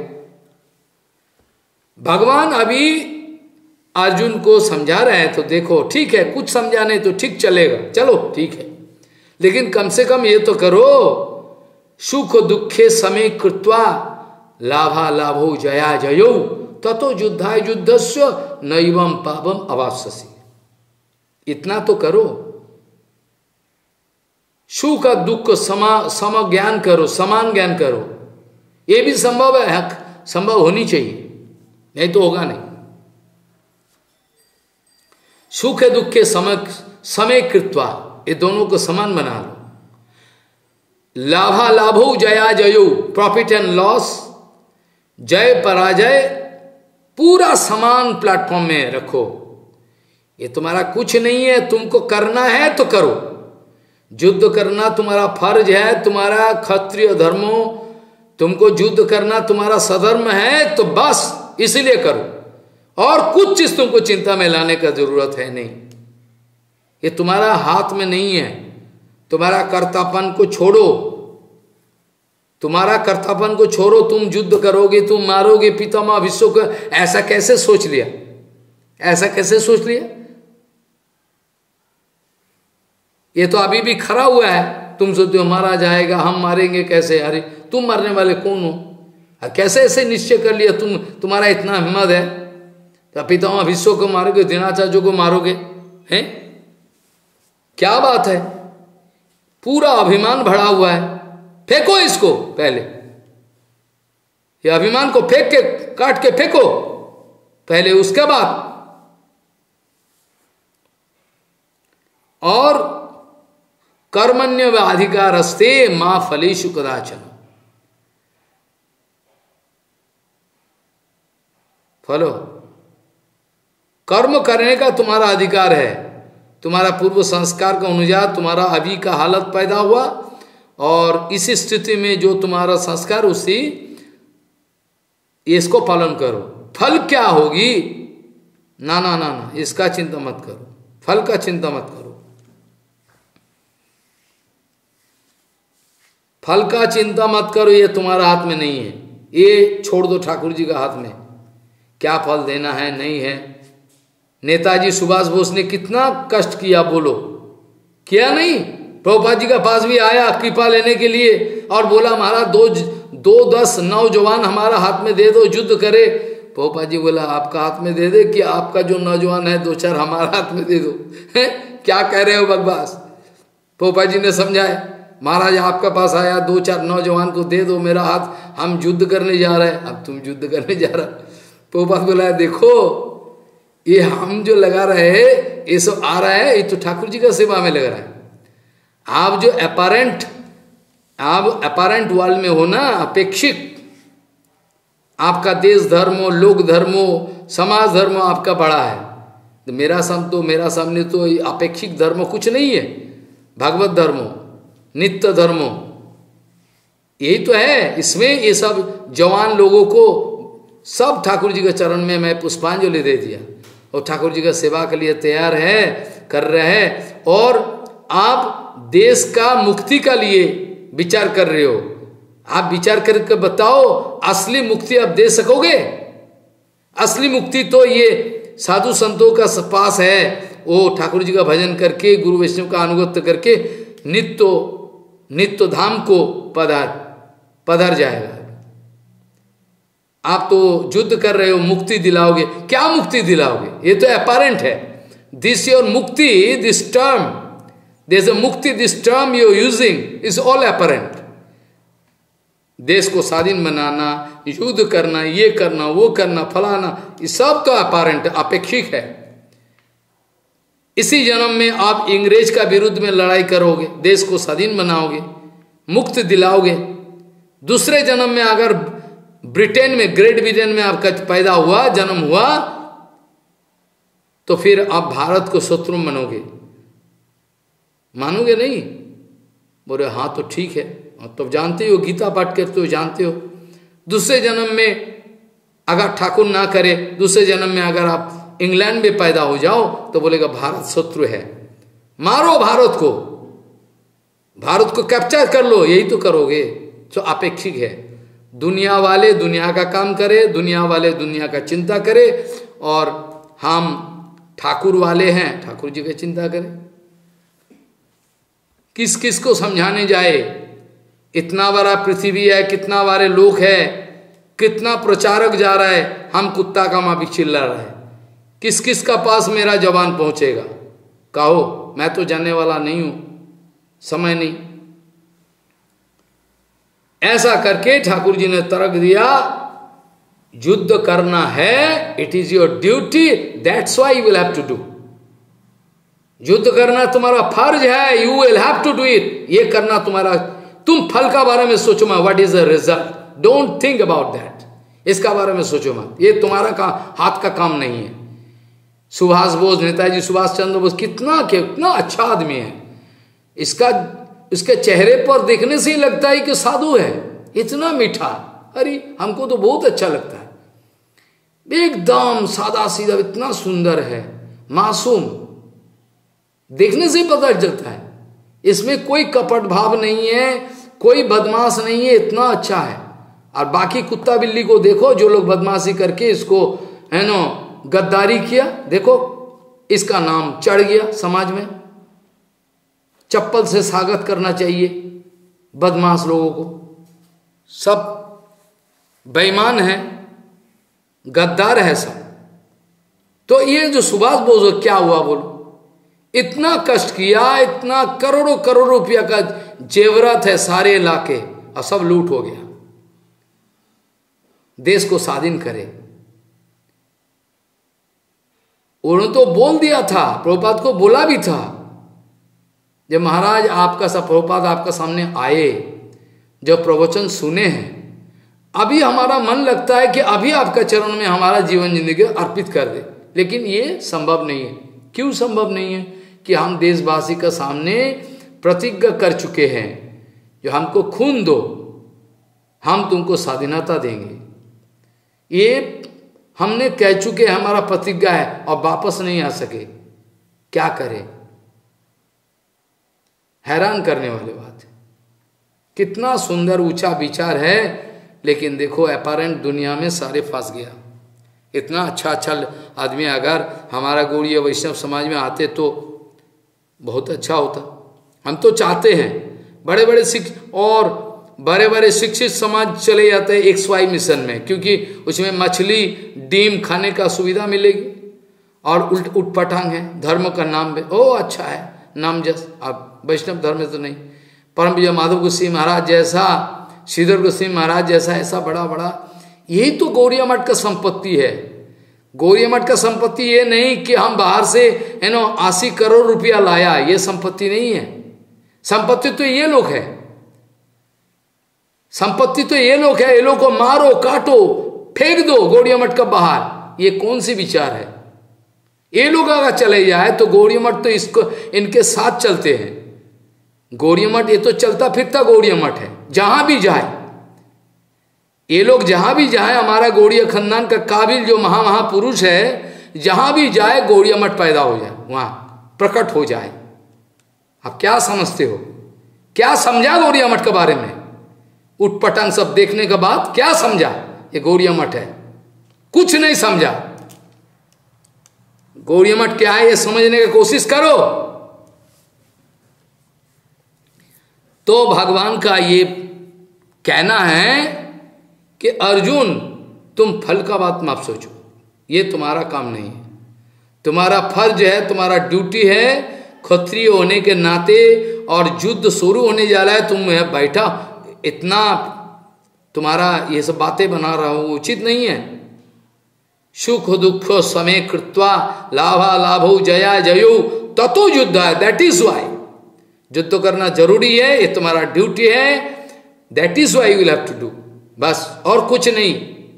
भगवान अभी अर्जुन को समझा रहे हैं तो देखो ठीक है, कुछ समझाने तो ठीक चलेगा, चलो ठीक है, लेकिन कम से कम ये तो करो, सुख दुखे समय कृत्वा लाभा लाभो जया जयो ततो युद्धाय युद्धस्व नैवम पापम अवाप्स्यसि। इतना तो करो, सुख दुख समा सम ज्ञान करो, समान ज्ञान करो। ये भी संभव है, संभव होनी चाहिए, नहीं तो होगा नहीं। सुख दुखे समय समय कृत्वा, ये दोनों को समान बना लो। लाभा लाभो जया जयो, प्रॉफिट एंड लॉस, जय पराजय पूरा समान प्लेटफॉर्म में रखो। ये तुम्हारा कुछ नहीं है, तुमको करना है तो करो। युद्ध करना तुम्हारा फर्ज है, तुम्हारा क्षत्रिय धर्मो, तुमको युद्ध करना तुम्हारा सधर्म है, तो बस इसीलिए करो, और कुछ चीज तुमको चिंता में लाने का जरूरत है नहीं। ये तुम्हारा हाथ में नहीं है। तुम्हारा कर्तापन को छोड़ो, तुम्हारा कर्तापन को छोड़ो, तुम युद्ध करोगे, तुम मारोगे पितामह विश्व को, ऐसा कैसे सोच लिया? ऐसा कैसे सोच लिया? ये तो अभी भी खड़ा हुआ है। तुम सोचते हो मारा जाएगा, हम मारेंगे कैसे? अरे तुम मरने वाले कौन हो? कैसे ऐसे निश्चय कर लिया? तुम तुम्हारा इतना हिम्मत है तो पितामह विश्व को मारोगे, द्रोणाचार्य को मारोगे? हैं? क्या बात है? पूरा अभिमान भरा हुआ है। फेंको इसको पहले, ये अभिमान को फेंक के काट के फेंको पहले, उसके बाद और कर्मण्य व अधिकारस्ते मां फलेषु कदाचन। फलो कर्म करने का तुम्हारा अधिकार है। तुम्हारा पूर्व संस्कार का अनुसार तुम्हारा अभी का हालत पैदा हुआ, और इस स्थिति में जो तुम्हारा संस्कार उसी इसको पालन करो। फल क्या होगी? ना ना ना ना, इसका चिंता मत करो, फल का चिंता मत करो। फल का चिंता मत करो, ये तुम्हारा हाथ में नहीं है। ये छोड़ दो ठाकुर जी का हाथ में, क्या फल देना है नहीं है। नेताजी सुभाष बोस ने कितना कष्ट किया, बोलो किया नहीं? प्रभुपाद जी का पास भी आया कृपा लेने के लिए और बोला महाराज दो दो दस नौजवान हमारा हाथ में दे दो, युद्ध करे। प्रभुपाद जी बोला आपका हाथ में दे दे कि आपका जो नौजवान है दो चार हमारा हाथ में दे दो। है क्या कह रहे हो बकवास? प्रभुपाद जी ने समझाए, महाराज आपका पास आया, दो चार नौजवान को दे दो मेरा हाथ, हम युद्ध करने जा रहे हैं। अब तुम युद्ध करने जा रहा। प्रभुपाद बोला देखो ये हम जो लगा रहे हैं ये सब आ रहा है, ये तो ठाकुर जी का सेवा में लग रहा है। आप जो अपारेंट आप अपारेंट वर्ल्ड में हो ना, अपेक्षित आपका देश धर्मो, लोक धर्मो, समाज धर्मो आपका बड़ा है। तो मेरा सम तो मेरा सामने तो अपेक्षित धर्म कुछ नहीं है। भगवत धर्मो, नित्य धर्मो, यही तो है। इसमें ये सब जवान लोगों को सब ठाकुर जी के चरण में मैं पुष्पांजलि दे दिया, और ठाकुर जी का सेवा के लिए तैयार है, कर रहे हैं। और आप देश का मुक्ति का लिए विचार कर रहे हो, आप विचार करके बताओ असली मुक्ति आप दे सकोगे? असली मुक्ति तो ये साधु संतों का पास है, वो ठाकुर जी का भजन करके गुरु वैष्णव का अनुगत्य करके नित्य नित्य धाम को पधार पधार जाएगा। आप तो युद्ध कर रहे हो, मुक्ति दिलाओगे, क्या मुक्ति दिलाओगे? ये तो अपैरेंट है। दिस योर मुक्ति, this term, there is a मुक्ति, this term you are using is all apparent. देश को स्वाधीन बनाना, युद्ध करना, ये करना, वो करना, फलाना, ये सब तो अपैरेंट, अपेक्षिक है। इसी जन्म में आप इंग्रेज का विरुद्ध में लड़ाई करोगे, देश को स्वाधीन बनाओगे, मुक्त दिलाओगे। दूसरे जन्म में अगर ब्रिटेन में, ग्रेट ब्रिटेन में आपका पैदा हुआ, जन्म हुआ, तो फिर आप भारत को शत्रु मनोगे, मानोगे नहीं? बोले हाँ तो ठीक है, तो जानते हो, गीता पाठ करते हो, जानते हो। दूसरे जन्म में अगर ठाकुर ना करे, दूसरे जन्म में अगर आप इंग्लैंड में पैदा हो जाओ, तो बोलेगा भारत शत्रु है, मारो भारत को, भारत को कैप्चर कर लो, यही तो करोगे। जो अपेक्षिक है, दुनिया वाले दुनिया का काम करे, दुनिया वाले दुनिया का चिंता करे, और हम ठाकुर वाले हैं, ठाकुर जी की चिंता करें। किस किस को समझाने जाए? इतना बड़ा पृथ्वी है, कितना बारे लोग है, कितना प्रचारक जा रहा है, हम कुत्ता का माफी चिल्ला रहा है। किस किस का पास मेरा जवान पहुंचेगा? कहो, मैं तो जानने वाला नहीं हूं, समय नहीं। ऐसा करके ठाकुर जी ने तर्क दिया, युद्ध करना है, it is your duty, that's why you will have to do. युद्ध करना तुम्हारा फर्ज है, you will have to do it. ये करना तुम्हारा, तुम फल का बारे में सोचो मत, what is the result, don't think about that, इसका बारे में सोचो मत, ये तुम्हारा का हाथ का काम नहीं है। सुभाष बोस, नेताजी सुभाष चंद्र बोस कितना कितना अच्छा आदमी है, इसका इसके चेहरे पर देखने से ही लगता है कि साधु है, इतना मीठा, अरे हमको तो बहुत अच्छा लगता है, एकदम सादा सीधा, इतना सुंदर है, मासूम, देखने से ही पता चलता है, इसमें कोई कपट भाव नहीं है, कोई बदमाश नहीं है, इतना अच्छा है। और बाकी कुत्ता बिल्ली को देखो, जो लोग बदमाशी करके इसको है ना गद्दारी किया, देखो इसका नाम चढ़ गया समाज में। चप्पल से स्वागत करना चाहिए बदमाश लोगों को, सब बेईमान है, गद्दार है सब। तो ये जो सुभाष बोस क्या हुआ बोलो, इतना कष्ट किया, इतना करोड़ों करोड़ रुपया का जेवरात है सारे इलाके, और सब लूट हो गया। देश को स्वाधीन करे, उन्होंने तो बोल दिया था, प्रभुपाद को बोला भी था, जब महाराज आपका सब प्रभुपाद आपका सामने आए, जब प्रवचन सुने हैं, अभी हमारा मन लगता है कि अभी आपका चरण में हमारा जीवन जिंदगी अर्पित कर दे, लेकिन ये संभव नहीं है। क्यों संभव नहीं है? कि हम देशवासी का सामने प्रतिज्ञा कर चुके हैं, जो हमको खून दो, हम तुमको स्वाधीनता देंगे, ये हमने कह चुके हैं, हमारा प्रतिज्ञा है, और वापस नहीं आ सके, क्या करें? हैरान करने वाली बात है। कितना सुंदर ऊंचा विचार है, लेकिन देखो अपैरेंट दुनिया में सारे फंस गया। इतना अच्छा अच्छा आदमी अगर हमारा गौड़ीय वैष्णव समाज में आते तो बहुत अच्छा होता। हम तो चाहते हैं बड़े बड़े शिक्षक और बड़े बड़े शिक्षित समाज चले जाते हैं एक्स वाई मिशन में, क्योंकि उसमें मछली डीम खाने का सुविधा मिलेगी, और उल्ट उठपटांग है, धर्म का नाम भी ओ अच्छा है, नाम जस। अब वैष्णव धर्म में तो नहीं, परम विजय माधव गोस्वामी महाराज जैसा, श्रीधर गोस्वामी महाराज जैसा, ऐसा बड़ा बड़ा, यही तो गौड़िया मठ का संपत्ति है। गौड़िया मठ का संपत्ति ये नहीं कि हम बाहर से है नो अस्सी करोड़ रुपया लाया, ये संपत्ति नहीं है। संपत्ति तो ये लोग है, संपत्ति तो ये लोग है। ये लोग को मारो, काटो, फेंक दो गौड़िया मठ का बाहर, ये कौन सी विचार है? ये लोग अगर चले जाए तो गौड़िया मठ तो इसको इनके साथ चलते हैं। गौड़िया मठ ये तो चलता फिरता गौड़िया मठ है, जहां भी जाए ये लोग, जहां भी जाए, हमारा गौड़िया खानदान का काबिल जो महा महापुरुष है, जहां भी जाए गौड़िया मठ पैदा हो जाए, वहां प्रकट हो जाए। आप क्या समझते हो? क्या समझा गौड़िया मठ के बारे में? उटपटांग सब देखने के बाद क्या समझा? ये गौड़िया मठ है, कुछ नहीं समझा। गौड़िया मठ क्या है ये समझने की कोशिश करो। तो भगवान का ये कहना है कि अर्जुन तुम फल का बात मत सोचो, ये तुम्हारा काम नहीं है। तुम्हारा फर्ज है, तुम्हारा ड्यूटी है, क्षत्रिय होने के नाते, और युद्ध शुरू होने जा रहा है, तुम है बैठा इतना तुम्हारा ये सब बातें बना रहा हो, उचित नहीं है। सुख दुख समय कृत्वा लाभा लाभो जया जयो ततो युद्ध है, दैट इज वाई। युद्ध करना जरूरी है, ये तुम्हारा ड्यूटी है, that is why you will have to do, बस और कुछ नहीं।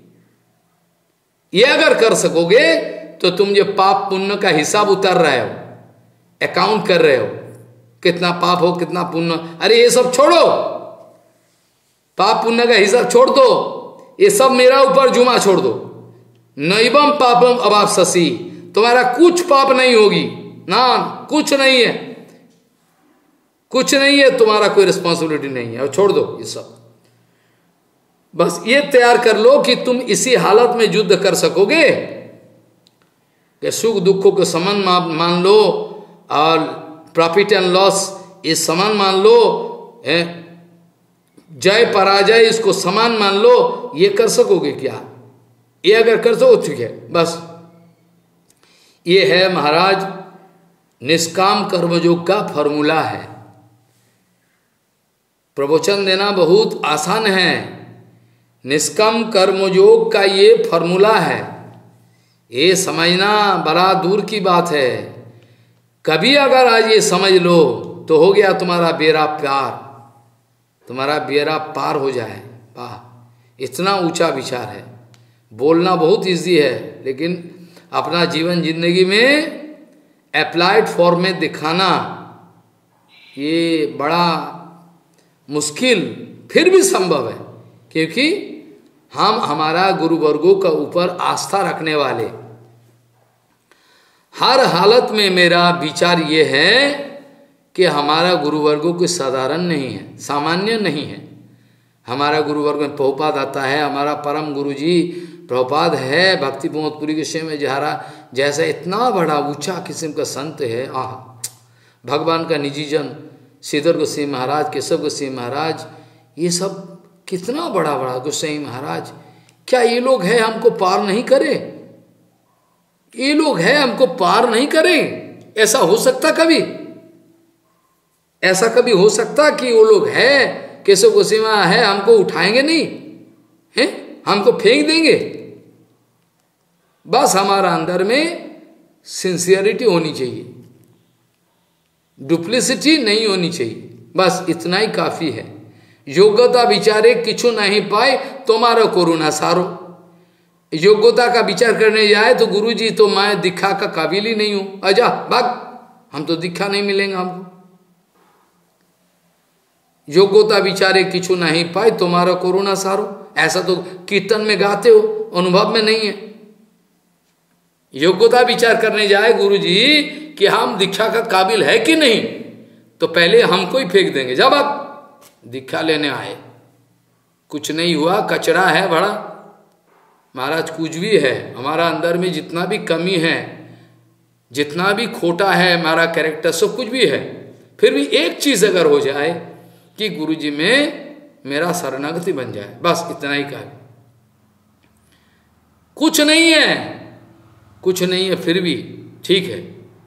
ये अगर कर सकोगे तो तुम जो पाप पुण्य का हिसाब उतार रहे हो, अकाउंट कर रहे हो, कितना पाप हो कितना पुण्य, अरे ये सब छोड़ो, पाप पुण्य का हिसाब छोड़ दो, ये सब मेरा ऊपर जुमा छोड़ दो। नैवम पापम अवाप्स्यसि, तुम्हारा कुछ पाप नहीं होगी ना, कुछ नहीं है, कुछ नहीं है, तुम्हारा कोई रिस्पॉन्सिबिलिटी नहीं है, और छोड़ दो ये सब। बस ये तैयार कर लो कि तुम इसी हालत में युद्ध कर सकोगे कि सुख दुखों को समान मान लो, और प्रॉफिट एंड लॉस ये समान मान लो, जय पराजय इसको समान मान लो, ये कर सकोगे क्या? ये अगर कर सको ठीक है, बस ये है महाराज निष्काम कर्मयोग का फॉर्मूला है। प्रवचन देना बहुत आसान है, निष्काम कर्मयोग का ये फॉर्मूला है, ये समझना बड़ा दूर की बात है। कभी अगर आज ये समझ लो तो हो गया तुम्हारा बेड़ा पार, तुम्हारा बेड़ा पार हो जाए। वाह, इतना ऊंचा विचार है। बोलना बहुत इजी है, लेकिन अपना जीवन जिंदगी में अप्लाइड फॉर्म में दिखाना ये बड़ा मुश्किल, फिर भी संभव है, क्योंकि हम हमारा गुरु वर्गों का ऊपर आस्था रखने वाले। हर हालत में मेरा विचार ये है कि हमारा गुरु वर्गों कोई साधारण नहीं है, सामान्य नहीं है। हमारा गुरु वर्ग में प्रभुपाद आता है, हमारा परम गुरु जी प्रभुपाद है, भक्ति प्रमोदपुरी के विषय में जहरा जैसा इतना बड़ा ऊंचा किस्म का संत है। आह, भगवान का निजी जन श्रीधर गोस्वामी महाराज, केशव गोस्वामी महाराज, ये सब कितना बड़ा बड़ा गोस्वामी महाराज, क्या ये लोग है हमको पार नहीं करे? ये लोग है हमको पार नहीं करे? ऐसा हो सकता कभी? ऐसा कभी हो सकता कि वो लोग है केशव गोस्वामी है हमको उठाएंगे नहीं है, हमको फेंक देंगे? बस हमारा अंदर में सिंसियरिटी होनी चाहिए, डुप्लिसिटी नहीं होनी चाहिए, बस इतना ही काफी है। योग्यता विचारे किछु नहीं पाए तुम्हारा कोरोना सारो। योग्यता का विचार करने जाए तो गुरुजी तो मैं दीक्षा का काबिल ही नहीं हूं, आजा भाग, हम तो दीक्षा नहीं मिलेंगे हमको। योग्यता विचारे किछु नहीं पाए तुम्हारा कोरोना सारो, ऐसा तो कीर्तन में गाते हो, अनुभव में नहीं है। योग्यता विचार करने जाए गुरुजी कि हम दीक्षा का काबिल है कि नहीं, तो पहले हमको ही फेंक देंगे, जब आप दीक्षा लेने आए कुछ नहीं हुआ, कचरा है बड़ा। महाराज कुछ भी है, हमारा अंदर में जितना भी कमी है, जितना भी खोटा है हमारा कैरेक्टर, सब कुछ भी है, फिर भी एक चीज अगर हो जाए कि गुरुजी में मेरा शरणागति बन जाए, बस इतना ही कहा। कुछ नहीं है, कुछ नहीं है, फिर भी ठीक है,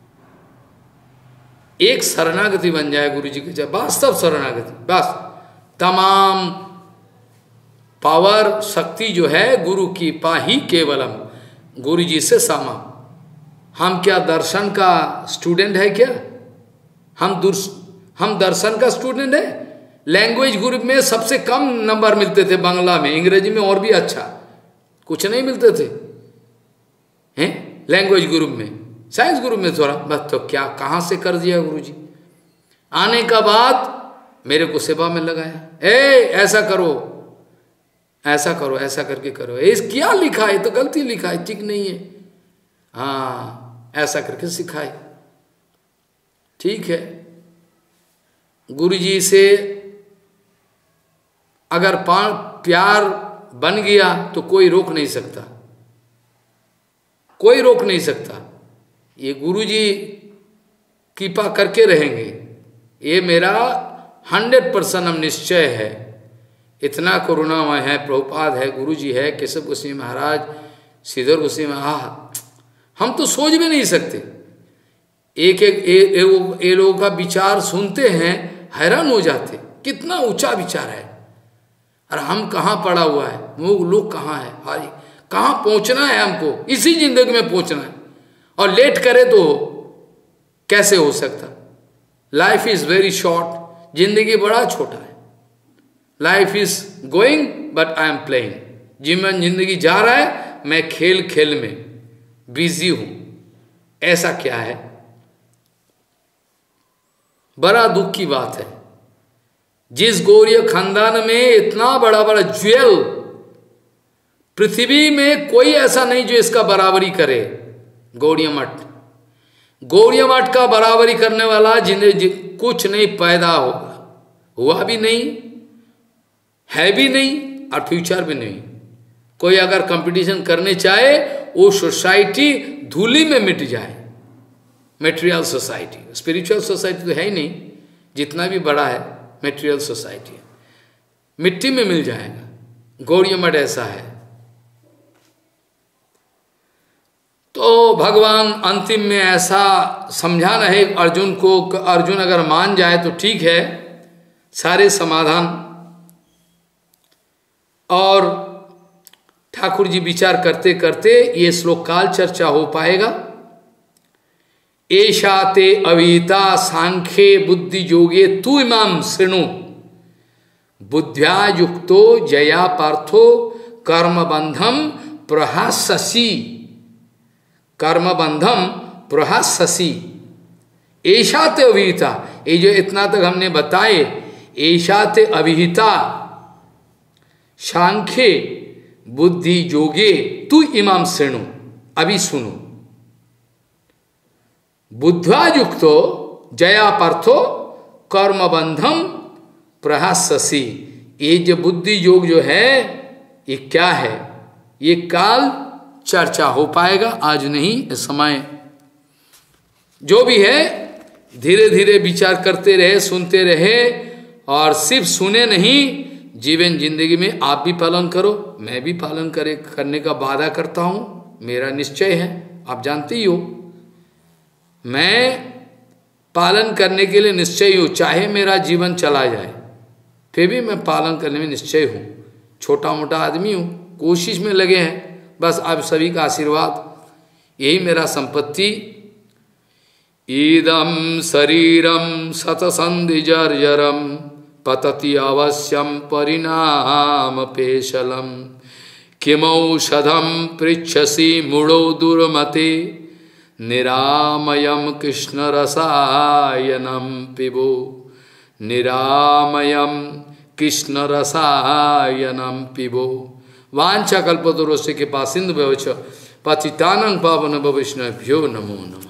एक शरणागति बन जाए गुरुजी के, वास्तव शरणागति, बस तमाम पावर शक्ति जो है गुरु की पाही केवलम, गुरु जी से सामा। हम क्या दर्शन का स्टूडेंट है क्या? हम दुर्स हम दर्शन का स्टूडेंट है? लैंग्वेज ग्रुप में सबसे कम नंबर मिलते थे, बांग्ला में, अंग्रेजी में और भी अच्छा कुछ नहीं मिलते थे हैं लैंग्वेज ग्रुप में, साइंस ग्रुप में थोड़ा बस। तो क्या कहाँ से कर दिया गुरुजी? आने का बाद मेरे को सेवा में लगाया, ए ऐसा करो ऐसा करो ऐसा करके करो, इस क्या लिखा है तो गलती लिखा है, ठीक नहीं है, हाँ ऐसा करके सिखाए, ठीक है। गुरुजी से अगर प्यार बन गया तो कोई रोक नहीं सकता, कोई रोक नहीं सकता। ये गुरुजी कृपा करके रहेंगे, ये मेरा हंड्रेड परसेंट हम निश्चय है। इतना करुणामय है, प्रभुपाद है, गुरुजी है, केशव गोस्वामी महाराज, श्रीधर गोस्वामी महाराज, हम तो सोच भी नहीं सकते। एक एक ये लोगों का विचार सुनते हैं, हैरान हो जाते, कितना ऊंचा विचार है, और हम कहाँ पड़ा हुआ है, वो लोग कहाँ है, आज कहाँ पहुँचना है हमको, इसी जिंदगी में पहुँचना है, और लेट करे तो कैसे हो सकता। लाइफ इज वेरी शॉर्ट, जिंदगी बड़ा छोटा है। Life is going but I am playing, जीवन जिंदगी जा रहा है, मैं खेल खेल में बिजी हूं। ऐसा क्या है, बड़ा दुख की बात है। जिस गौरीय खानदान में इतना बड़ा बड़ा ज्वेल, पृथ्वी में कोई ऐसा नहीं जो इसका बराबरी करे। गौड़ीय मठ, गौड़ीय मठ का बराबरी करने वाला जिन्हें कुछ नहीं पैदा होगा, हुआ भी नहीं, है भी नहीं, और फ्यूचर भी नहीं। कोई अगर कंपटीशन करने चाहे, वो सोसाइटी धूली में मिट जाए। मेटेरियल सोसाइटी, स्पिरिचुअल सोसाइटी तो है ही नहीं, जितना भी बड़ा है मेटेरियल सोसाइटी है, मिट्टी में मिल जाएगा। गौड़ीय मठ ऐसा है। तो भगवान अंतिम में ऐसा समझा रहे अर्जुन को, अर्जुन अगर मान जाए तो ठीक है, सारे समाधान। और ठाकुर जी विचार करते करते ये श्लोक काल चर्चा हो पाएगा। एषा ते अवीता सांख्ये बुद्धि योगे तु इमाम शृणु, बुद्ध्या युक्तो जया पार्थो कर्मबंधम प्रहास्यसि, कर्मबंधम प्रहास्यसि। एषा ते अविहिता, ये जो इतना तक हमने बताए, एषा ते अविहिता सांख्ये बुद्धि योगे तु इमाम शृणु, अभी सुनो। बुद्ध्वा युक्तो जया पार्थो कर्मबंधम प्रहास्यसि, ये जो बुद्धि योग जो है ये क्या है, ये काल चर्चा हो पाएगा, आज नहीं। समय जो भी है धीरे धीरे विचार करते रहे, सुनते रहे, और सिर्फ सुने नहीं, जीवन जिंदगी में आप भी पालन करो, मैं भी पालन करे करने का वादा करता हूँ, मेरा निश्चय है, आप जानते ही हो। मैं पालन करने के लिए निश्चय हूँ, चाहे मेरा जीवन चला जाए फिर भी मैं पालन करने में निश्चय हूँ। छोटा मोटा आदमी हूँ, कोशिश में लगे हैं, बस आप सभी का आशीर्वाद, यही मेरा संपत्ति। ईदम शरीरम सतसंधि जर्जरम पतति अवश्यम परिणाम पेशलम, किमौषधम पृच्छसि मूढ़ो दुर्मते, निरामयम कृष्ण रसायनम पिबो, निरामयम कृष्ण रसायनम पिबो। वांछा कल्पतरुस्य के पासिंदु भवच पतितानं पावन वैष्णवेभ्यो नमो नमः।